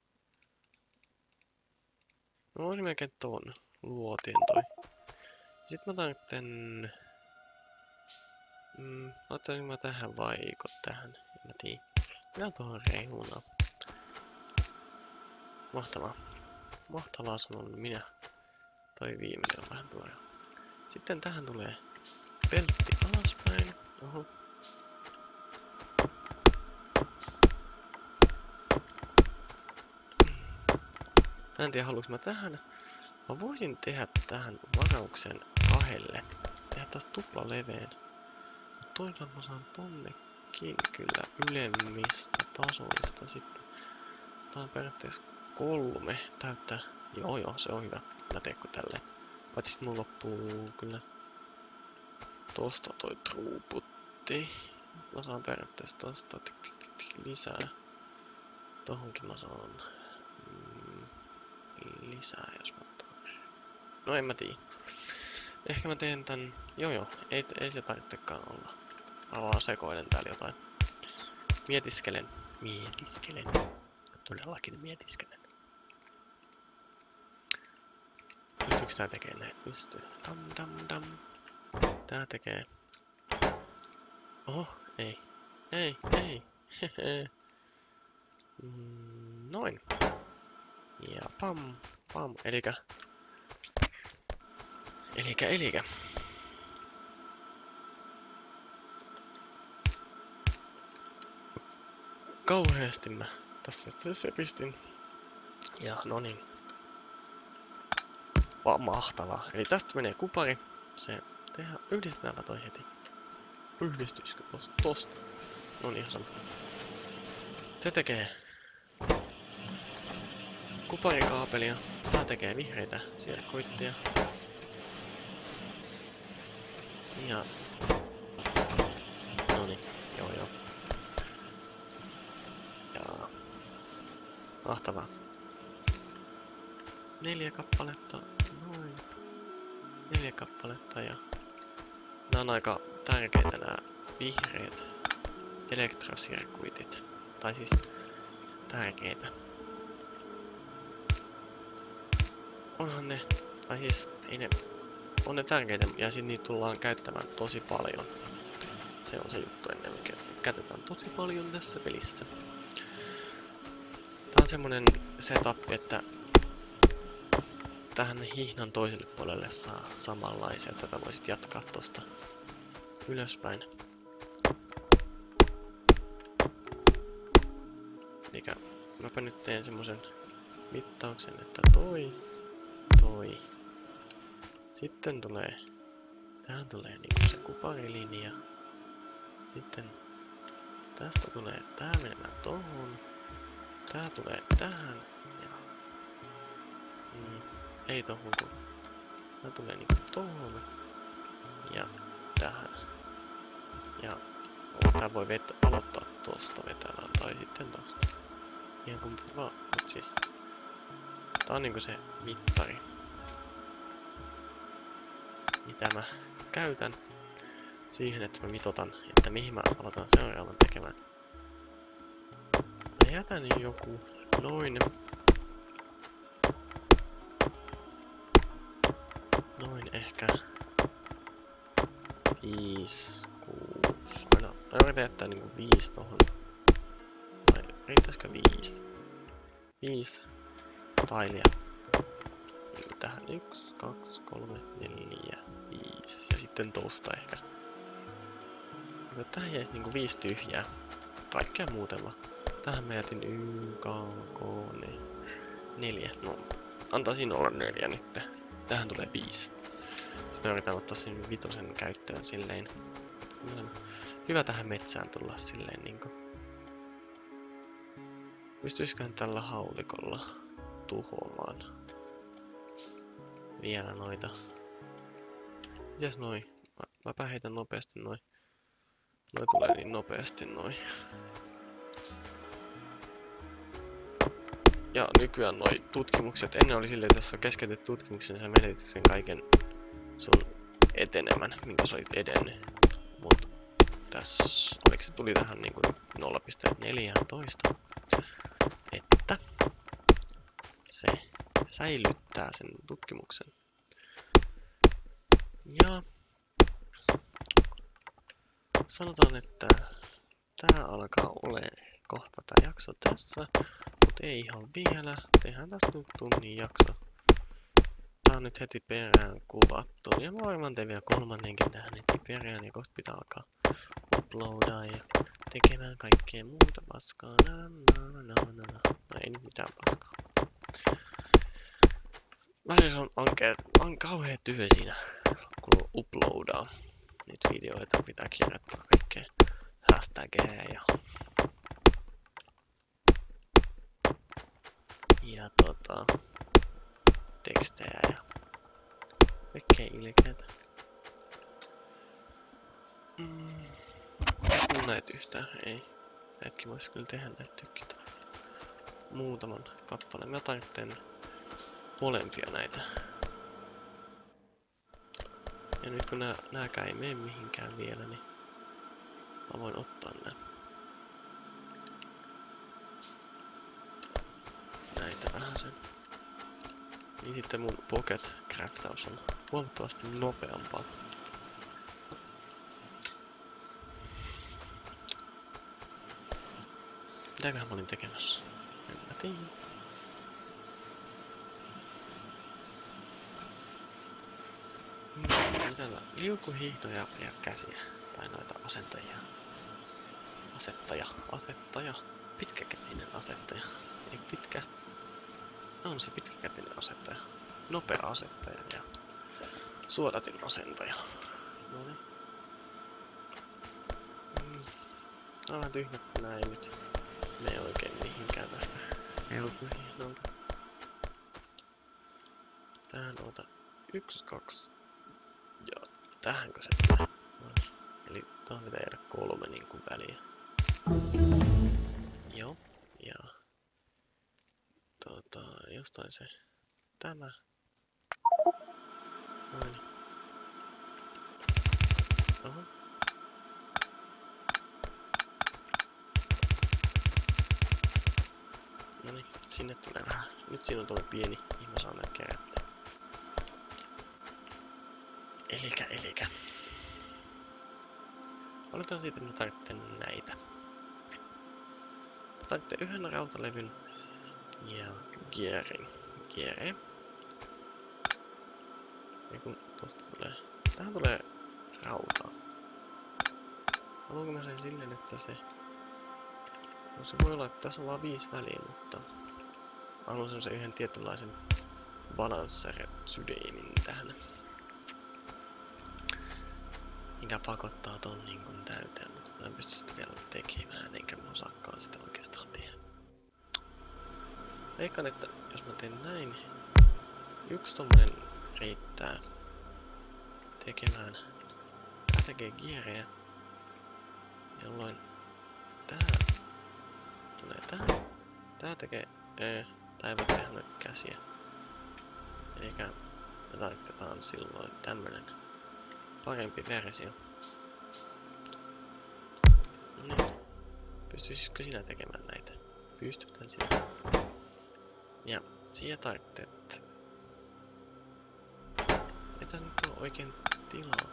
A: No voisin melkein ton luotien toi. Sitten mä tarvitsen ottaisin mä tähän vaiko tähän? En mä tiedä. Minä tuohon reunaan. Mahtavaa. Mahtavaa sanon minä. Toi viimeinen on vähän tuo. Sitten tähän tulee peltti alaspäin. Oho. Mä en tiedä haluanko mä tähän. Mä voisin tehdä tähän varauksen 2. Tehdä taas tupla leveen. Toisaalta mä saan tonnekin kyllä ylemmistä tasoista sitten. Tää on periaatteessa 3 täyttää. Joo, se on hyvä. Mä teekö tälleen. Paitsi sit mun loppuu kyllä tosta toi truuputti. Mä saan periaatteessa tosta lisää. Tohonkin mä saan lisää jos mä otan. No en mä tiedä. Ehkä mä teen tän. Joo, ei se tarvitsekaan olla. Mä vaan sekoilen täällä jotain. Mietiskelen. Todellakin mietiskelen. Pystyykö tää tekee näin? Pystyy. Dam. Tää tekee. Oho, ei. Noin. Ja pam. Elikä. Kauheasti mä tässä pistin. Ja no niin. Mahtavaa. Eli tästä menee kupari. Se tehdään. Yhdistetäänpä toi heti. Yhdistyisikö tosta? No niin, ihan sama. Se tekee kuparikaapelia. Tää tekee vihreitä sirkkoitteja. Ja noniin, joo. Ja mahtavaa. 4 kappaletta, noin. 4 kappaletta ja nää on aika tärkeitä nää vihreät elektrosirkuitit. Tai siis tärkeitä. Onhan ne, tai siis ei ne, on ne tärkeitä ja sit niitä tullaan käyttämään tosi paljon. Se on se juttu ennen kuin käytetään tosi paljon tässä pelissä. Tää on semmonen setup, että tähän hihnan toiselle puolelle saa samanlaisia. Tätä voisit jatkaa tosta ylöspäin. Elikkä mäpä nyt teen semmosen mittauksen, että toi. Sitten tulee, tähän tulee niinku se kuparilinja. Sitten tästä tulee tää menemään tohon. Tää tulee tähän. Ja ei tohon, kun tää tulee niinku tohon. Ja tähän. Ja Tää voi aloittaa tosta vetämään tai sitten tosta. Ihan kumpi vaan. Mut siis. Tää on niinku se mittari. Mitä mä käytän siihen, että mä mitotan, että mihin mä aloitan seuraavan tekemään. Mä jätän joku noin ehkä 5, 6. Aina yritän jättää niinku 5 tohon. Vai riittäisikö 5? 5 tailia. Niin tähän 1, 2, 3, 4, 5. Ja sitten tosta ehkä. Mutta tähän jäisi niinku 5 tyhjää. Kaikkea muuten vaan. Tähän mä jätin 4. No, antaa siinä olla 4 nyt. Tähän tulee 5. Sitten yritän ottaa sen 5 käyttöön silleen. Hyvä tähän metsään tulla silleen niinku. Pystyisiköhän tällä haulikolla tuhoamaan vielä noita. Mitäs noi? Mäpä heitän nopeasti noi. Noi tulee niin nopeasti noi. Ja nykyään noi tutkimukset, ennen oli silleen, että jos sä keskeytit tutkimuksen, sä menetit sen kaiken sun etenemän, minkä sä olit edennyt. Mut tässä, oliko se tuli tähän niinku 0,14, että se säilyttää sen tutkimuksen. Ja sanotaan, että tää alkaa olemaan kohta tää jakso tässä. Mut ei ihan vielä. Tehdään tästä nyt tunnin jakso. Tää on nyt heti perään kuvattu. Ja mä varmaan teen vielä 3. tähän heti perään. Ja kohta pitää alkaa uploadaa ja tekemään kaikkea muuta paskaa. No ei nyt mitään paskaa. Välillä on kauhea työ siinä, kun uploadaa niitä videoita. Pitää kirjoittaa kaikkea hashtageja ja tekstejä ja kaikkea ilkeätä. Mun näet yhtään? Ei. Näetkin vois kyllä tehdä näitä tykkitä. Muutaman kappaleen. Mä tarvitsen molempia näitä. Ja nyt kun nääkään ei mene mihinkään vielä, niin mä voin ottaa nää. Näitä vähän sen. Niin sitten mun pocket craftaus on huomattavasti nopeampaa. Mitäköhän mä olin tekemässä? En mä tiedä. Täällä liukuhiihtoja ja käsiä. Tai noita asentajia. Asettaja. Pitkäkätinen asettaja. Ei pitkä. On se pitkäkätinen asettaja. Nopea asettaja ja suodatin asentaja. Noniin. Aivan tyhmä, kun nää ei nyt mene oikein mihinkään tästä liukuhiihdolta. Tähän ota 1, 2. Ja tähänkö se tulee? Eli tähän pitää jäädä 3 niinku väliä. Joo, ja jostain se tämä. Noin. Oho. Noniin, sinne tulee vähän. Nyt siinä on tommonen pieni, mihin mä saan näitä kerättyä. Elikä. Aloitetaan siitä, että mä tarvitsen näitä. Mä tarvitsen 1 rautalevyn ja gearin. Ja kun tosta tulee... Tähän tulee rautaa. Haluanko mä sen silleen, että se... No se voi olla, että tässä on vaan 5 väliä, mutta... Haluan semmosen yhden tietynlaisen balancer-sydämin tähän. Mikä pakottaa ton niin kuin täyteen, mutta mä en pysty sitä vielä tekemään, enkä mä osaakaan sitä oikeastaan tehdä. Veikkaan, että jos mä teen näin, 1 tommonen riittää tekemään. Tää tekee gearejä. Jolloin tää tulee tähän. Tää tekee... tää ei voi tehdä noita käsiä. Eikä me tarvitetaan silloin tämmönen parempi versio. No niin. Pystyisitkö sinä tekemään näitä? Pystytään sinä. Ja siihen tarvitset... Ei tässä nyt ole oikein tilaa.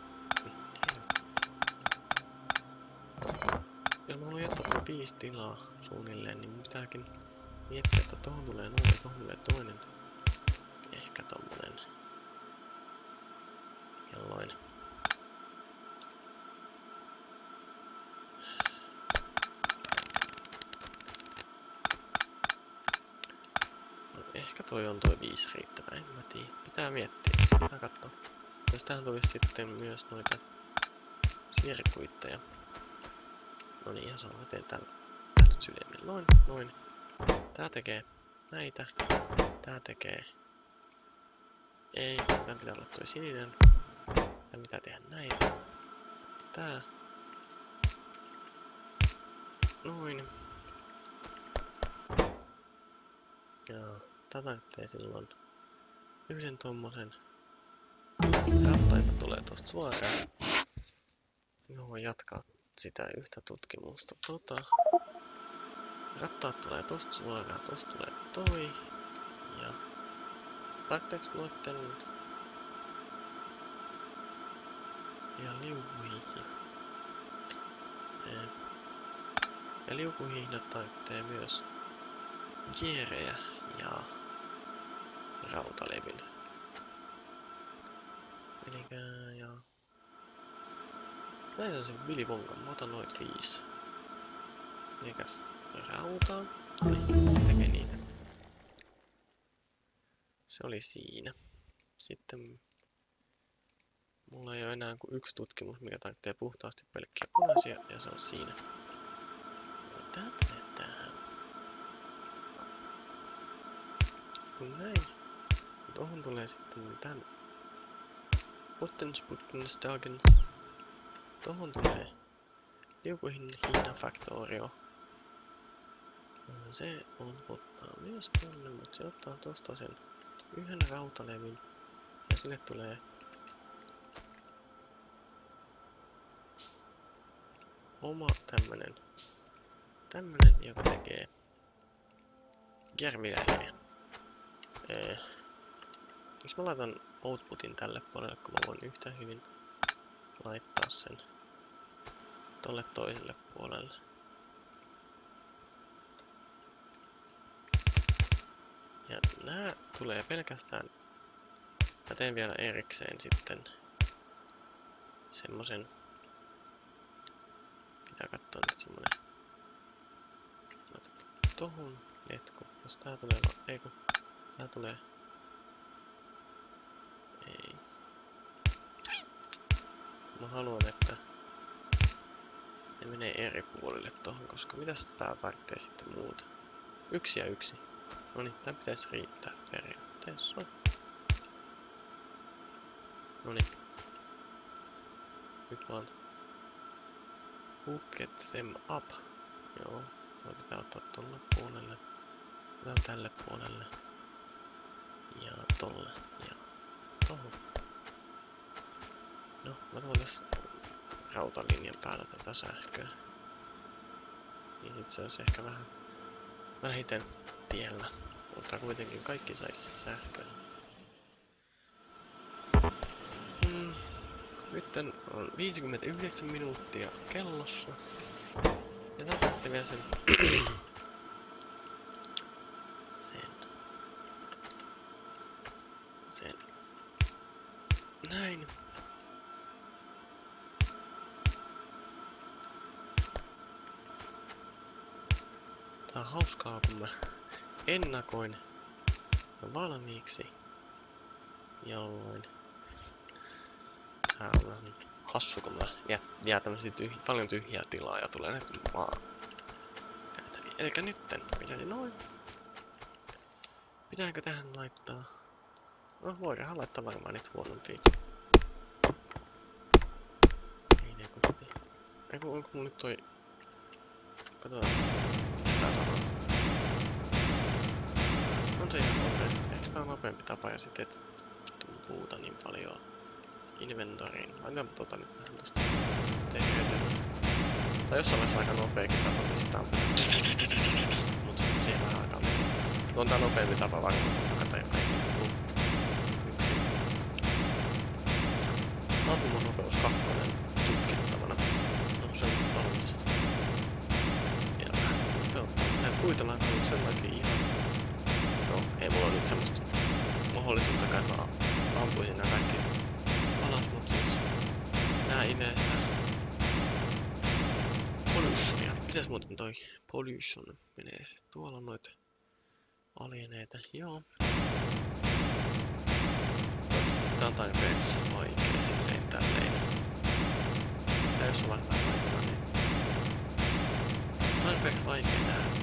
A: Jos mä haluan jättää 5 tilaa suunnilleen, niin mun pitääkin miettiä, että tohon tulee noin ja tohon tulee toinen. Ehkä tommonen. Jolloin. No, ehkä toi on toi 5 riittävä, en mä tiedä. Pitää miettiä, pitää katsoa. Jos tähän tulisi sitten myös noita sirkuitteja. No niin, ja sama teen tällä syljemmin. Noin, noin. Tää tekee näitä. Tää tekee... Ei, tää pitää olla toi sininen. Tää pitää tehdä näitä. Tää. Noin. Joo, tää tarvitsee silloin yhden tommosen. Rattaita tulee tosta suoraan. Joo, jatkaa sitä yhtä tutkimusta. Rattaat tulee tosta suoraan, tosta tulee toi. Ja tarvitseeks noitten... Ja liukuhihna. Ja liukuhihnat tarvitsee myös jeerejä ja rautalevyn. Elikkä ja... Näin on se Willy Wonka, mä otan noit 5. Elikkä rautaa. Niin, tekee niitä. Se oli siinä. Sitten... Mulla ei ole enää kuin 1 tutkimus, mikä tarvitsee puhtaasti pelkkiä punaisia, ja se on siinä. Tää tulee tähän. Kun näin. Tuohon tulee sitten tän... Buttons. Tuohon tulee liukuhihna Factorio. Se on ottaa myös tonne, mutta se ottaa tosta sen yhden rautalevyn. Ja sinne tulee oma tämmönen, joka tekee germiläjä. Miksi mä laitan outputin tälle puolelle, kun mä voin yhtä hyvin laittaa sen tolle toiselle puolelle. Ja nää tulee pelkästään... Mä teen vielä erikseen sitten semmosen... Pitää katsoa nyt semmonen... Laitetaan tohon letku. Jos tää tulee vaan... Ei kun... Tää tulee... Ei. Mä haluan, että... Ne menee eri puolille tohon, koska mitäs tää tarvitsee sitten muuta? 1 ja 1. Noniin, tää pitäisi riittää periaatteessa. Noniin. Nyt vaan hook them up. Joo, toi pitää ottaa tolle puolelle. Tää tälle puolelle. Ja tolle. Ja tohon. No, mä tuon tässä rautalinjan päällä tätä sähköä. Niin sit se olisi ehkä vähän vähiten tiellä. Mutta kuitenkin kaikki sais sähköä. Nyt on 59 minuuttia kellossa. Ja tarvitsette vielä sen. Näin. Tää on hauskaa, kun mä ennakoin valmiiksi. Jolloin tää on vähän hassu, kun mä jää tämmösiä paljon tyhjää tilaa ja tulee näitä maan. Elikkä nytten pitäisi noin. Pitääkö tähän laittaa? No voidaanhan laittaa varmaan niitä huonompiakin. Ei ne kuitenkin. Eiku onko mulla nyt toi Katsotaan, mitä tää sanoo. On se ihan nopea. Ehkä tää on nopeampi tapa ja sit et puuta niin paljon inventoriin. Laitetaan tota nyt vähän tosta tekeetellä. Tai jossain vaiheessa aika nopeakin tapa, kun sitä on mut siihen vähän aikaa menee. On tää nopeampi tapa varmaan, kun hakata jo kaikki yksin. Ampuman nopeus 2 tutkittavana. No se on valmis. Ja vähän sitä nopeuttaa. Näitä puita mä haluan sen takia ihan... No, ei mulla nyt semmoista mahdollisuuttakaan, että mä ampuisin nää kaikki alas, mut siis... Nää imee sitä... Pollutionia. Mitäs muuten toi pollution menee? Tuolla on noita alieneita. Joo. Toivottavasti tää on tarpeeksi vaikea silleen tälleen. Tää jos on vähän vaikea, niin... Tarpeeksi vaikea tää.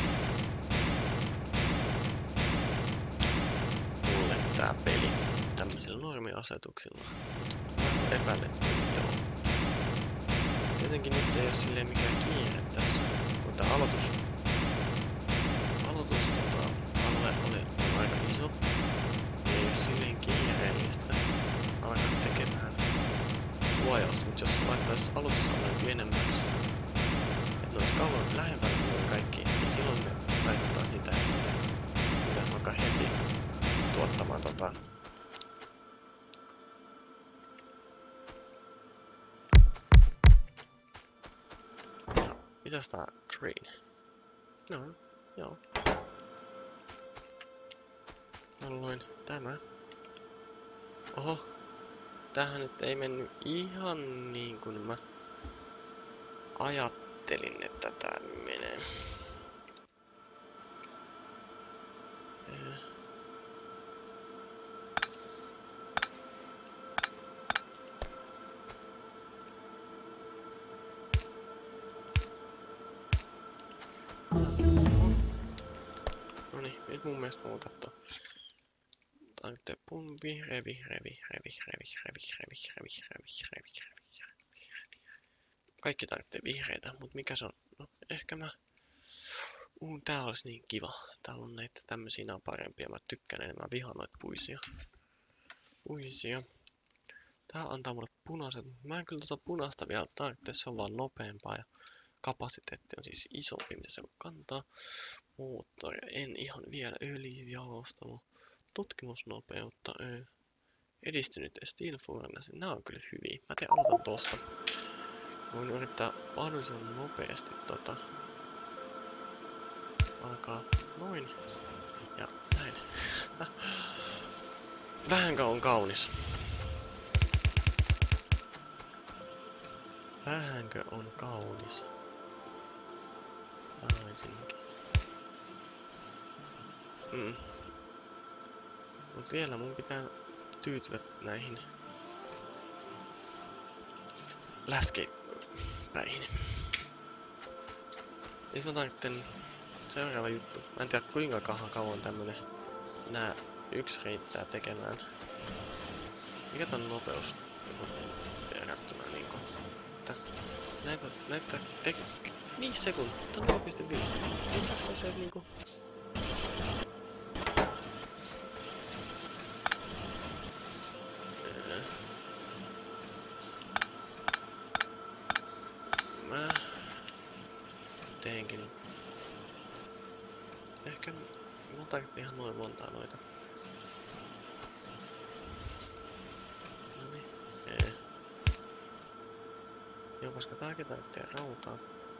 A: Mulle tää peli. Tämmöisillä normiasetuksilla. Vähän epäilet kyllä, joo. Tietenkin nyt ei oo silleen mikään kiire tässä, kun tää aloitus alue on aika iso. Ei oo silleen kiireellistä alkaa tekemään suojausta, mut jos laittais aloitusalueen pienemmäksi, et ne ois kauan lähempänä kuin kaikki, niin silloin me vaikuttaa sitä, että me pitäis alkaa heti tuottamaan mitäs tää green? No, joo. Jolloin tämä. Oho. Tähän nyt ei mennyt ihan niin kuin mä ajattelin, että tää menee. Noniin, nyt mun mielestä muutattaa. Tää on vihreä. Kaikki tarvitsee vihreitä, mut mikä se on? No, ehkä mä... tää olisi niin kiva. Täällä on näitä tämmösiä, nää on parempia. Mä tykkään enemmän, vihaan noita puisia. Tää antaa mulle punaiset. Mä en kyllä tota punaista vielä tarvitse, se on vaan nopeampaa ja kapasiteetti on siis isompi, mitä se kantaa. Moottori, en ihan vielä öljyjalostamo. Tutkimusnopeutta, edistynyt steel furnace, nää on kyllä hyviä. Mä aloitan tosta. Voin yrittää mahdollisimman nopeasti alkaa noin ja näin. Vähänkö on kaunis? Vähänkö on kaunis? Sanoisinkin. Mut vielä mun pitää tyytyä näihin läskepäihin. Siis mä tarvitsen seuraava juttu. Mä en tiedä kuinka kauan tämmönen nää yksi riittää tekemään. Mikä tän nopeus verrattuna niinku? Näitä tekee 5 sekuntia. Tää on 0,5. Mikä se niinku? Mä teenkin. Ehkä mun tarvitsee ihan noin montaa noita. Noniin. Joo, koska tääkin tarvitsee rautaa.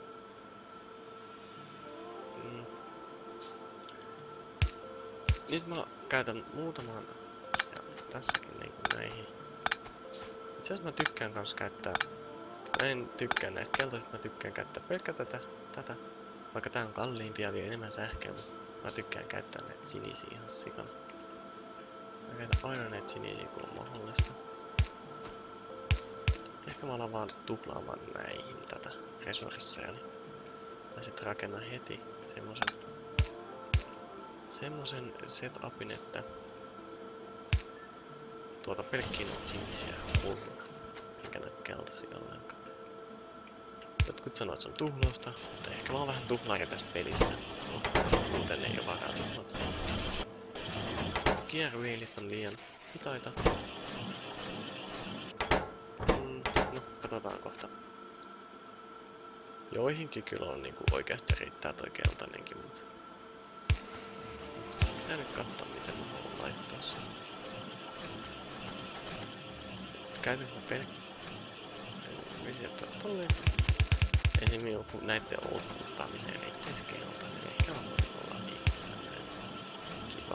A: Nyt mä käytän muutaman ja tässäkin niinku näihin. Itse asiassa mä tykkään kans käyttää. Mä en tykkää näistä keltaisista, mä tykkään käyttää pelkkä tätä. Vaikka tää on kalliimpi ja vie enemmän sähköä, mutta mä tykkään käyttää näitä sinisiä ihan sikana. Mä käytän aina näitä sinisiä kun on mahdollista. Ehkä mä alan vaan tuhlaamaan näihin tätä resursseja. Mä sit rakennan heti semmosen setupin, että pelkkiä näitä sinisiä hulluja. Eikä näitä keltaisia ollenkaan. Jotkut sanoo, että se on tuhlausta, mutta ehkä mä oon vähän tuhlaaja tässä pelissä. No, muuten ei oo varaa tuhlata. Gearwheelit on liian hitaita. No, katsotaan kohta. Joihinkin kyllä on niinku oikeasti riittää toi keltainenkin, mutta... Pitää nyt katsoa miten mä haluan laittaa sen. Käytänkö mä visiota tolleen? Ei se joku näitten ottaamiseen riittäis keltainen. Ehkä mä voin olla niin tämmönen kiva.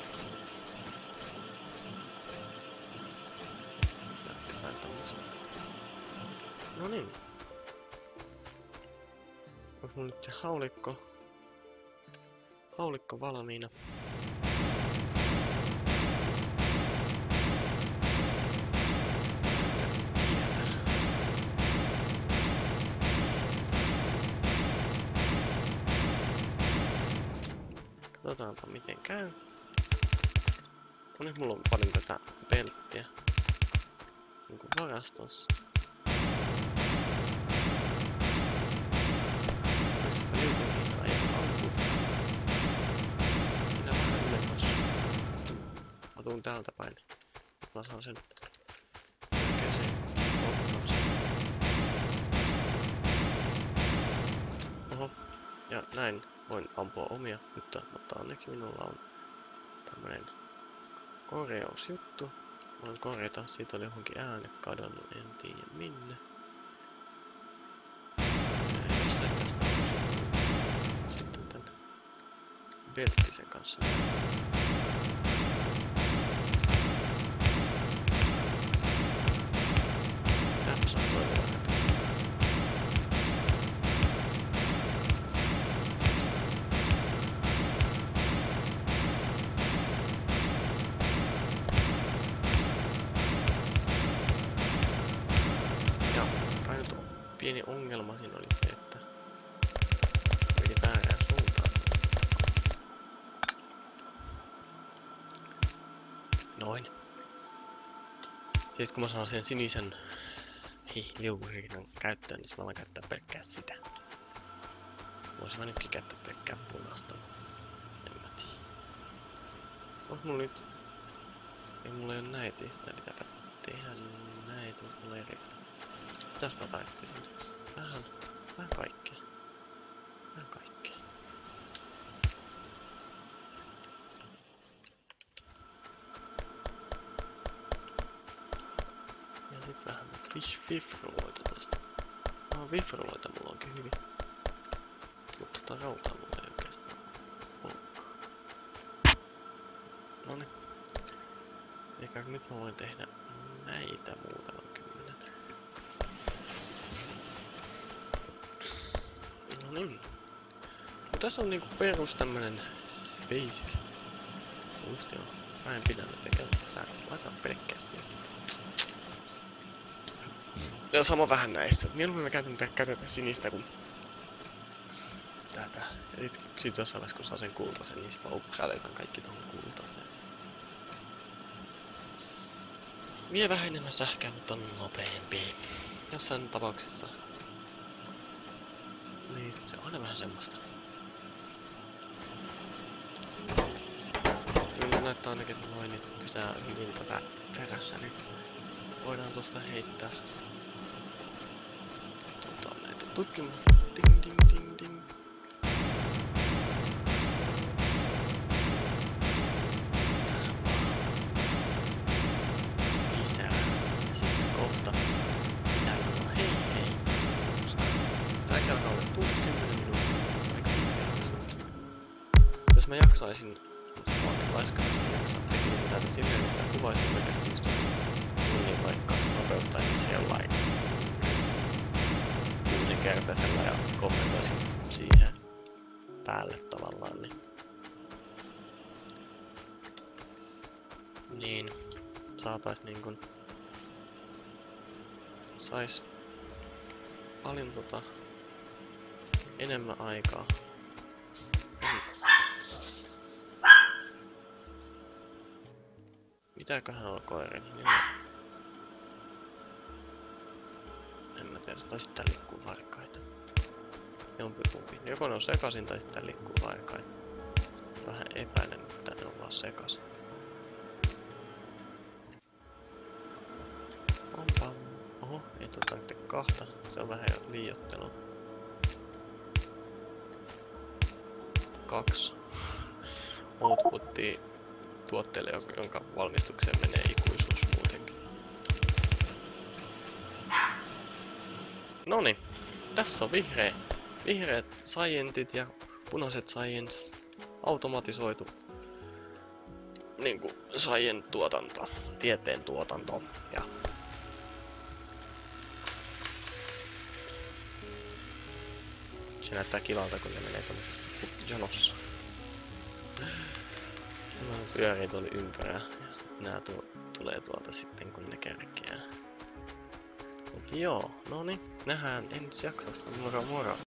A: Jatketaan tommosta. No niin. Onko mun nyt se haulikko valmiina? Katsotaanpa miten käy. No nyt mulla on paljon tätä pelttiä. Niinku varastossa. Tässäpä liukun hintaa ei ampuu. Minä vähän ylemmäs. Mä tuun täältä päin. Mä saan sen oikeeseen kohtaan. Oho. Ja näin voin ampua omia juttuja, mutta onneksi minulla on tämmönen korjausjuttu. Voin korjata, siitä oli johonkin äänet kadonnut, en tiedä minne. Jostain tästä on sitten tän belttisen kanssa. Tämäpä saa toimia. Pieni ongelma siinä oli se, että meni väärään suuntaan. Noin. Siis kun mä saan sen sinisen liukuhihnan käyttöön, niin mä voin käyttää pelkkää sitä. Voisin mä nytkin käyttää pelkkää punaista. En mä tiedä. Onko mulla nyt... Ei mulla ei oo näitä. Tai pitääpä tehdä näitä, mutta mulla ei eri. Mitäs mä taittisin? Vähän kaikkea. Vähän kaikkea. Ja sit vähän vifruloita tosta. No vifruloita mulla onkin hyvin. Mutta tota rautaa mulla ei oikeastaan olekaan. Noniin. Eikä nyt mä voin tehdä näitä muutaman 10. No niin. No tässä on niinku perus tämmönen basic. Just joo. Mä en pidä nyt keltaista väärästä. Laitetaan pelkkää sieltä. Ja sama vähän näistä. Mieluummin mä käytän pelkkää tätä sinistä kuin tätä. Ja sit jossain vaiheessa kun saa sen kultaisen, niin sit mä upgrailetan kaikki tohon kultaiseen. Vie vähän enemmän sähköä, mutta on nopeampi. Jossain tapauksessa. Niin, se on aina vähän semmoista. Kyllä näyttää ainakin, että noin nyt pitää hyvin tätä perässä, niin voidaan tosta heittää. Näitä tutkimuksia. Ding ding ding ding. Lisää. Ja sitten kohta pitää sanoa hei. Tääkin alkaa olla tunti 10 minuuttia. Aika pitkä. Jos mä jaksaisin, vaan laiskana mä jaksan tekisin tätä silleen, että kuvaisin oikeasti just tunnin vaikka nopeuttaisin se jollain kuusinkertaisella ja kommentoisin siihen päälle tavallaan, niin saatais niinkun sais paljon enemmän aikaa. Mitäköhän on koirin nimi? En mä tiedä. Tai sitten täällä liikkuu varkaita. Jompikumpi. Joko ne on sekaisin tai sitten täällä liikkuu varkaita. Vähän epäilen, että ne on vaan sekaisin. Pam. Oho, ei tarvitse kahta. Se on vähän jo liioittelua. 2. Outputtia tuotteelle, jonka valmistukseen menee ikuisuus muutenkin. Noniin, tässä on vihreät scientit ja punaiset science automatisoitu niinku scient tuotanto, tieteen tuotanto ja se näyttää kivalta, kun ne menee tämmöisessä jonossa. Nämä pyörii tuolla ympärä ja nää tulee tuolta sitten kun ne kerkeää. Mut joo, noniin, nähdään ensi jaksossa. Moro moro!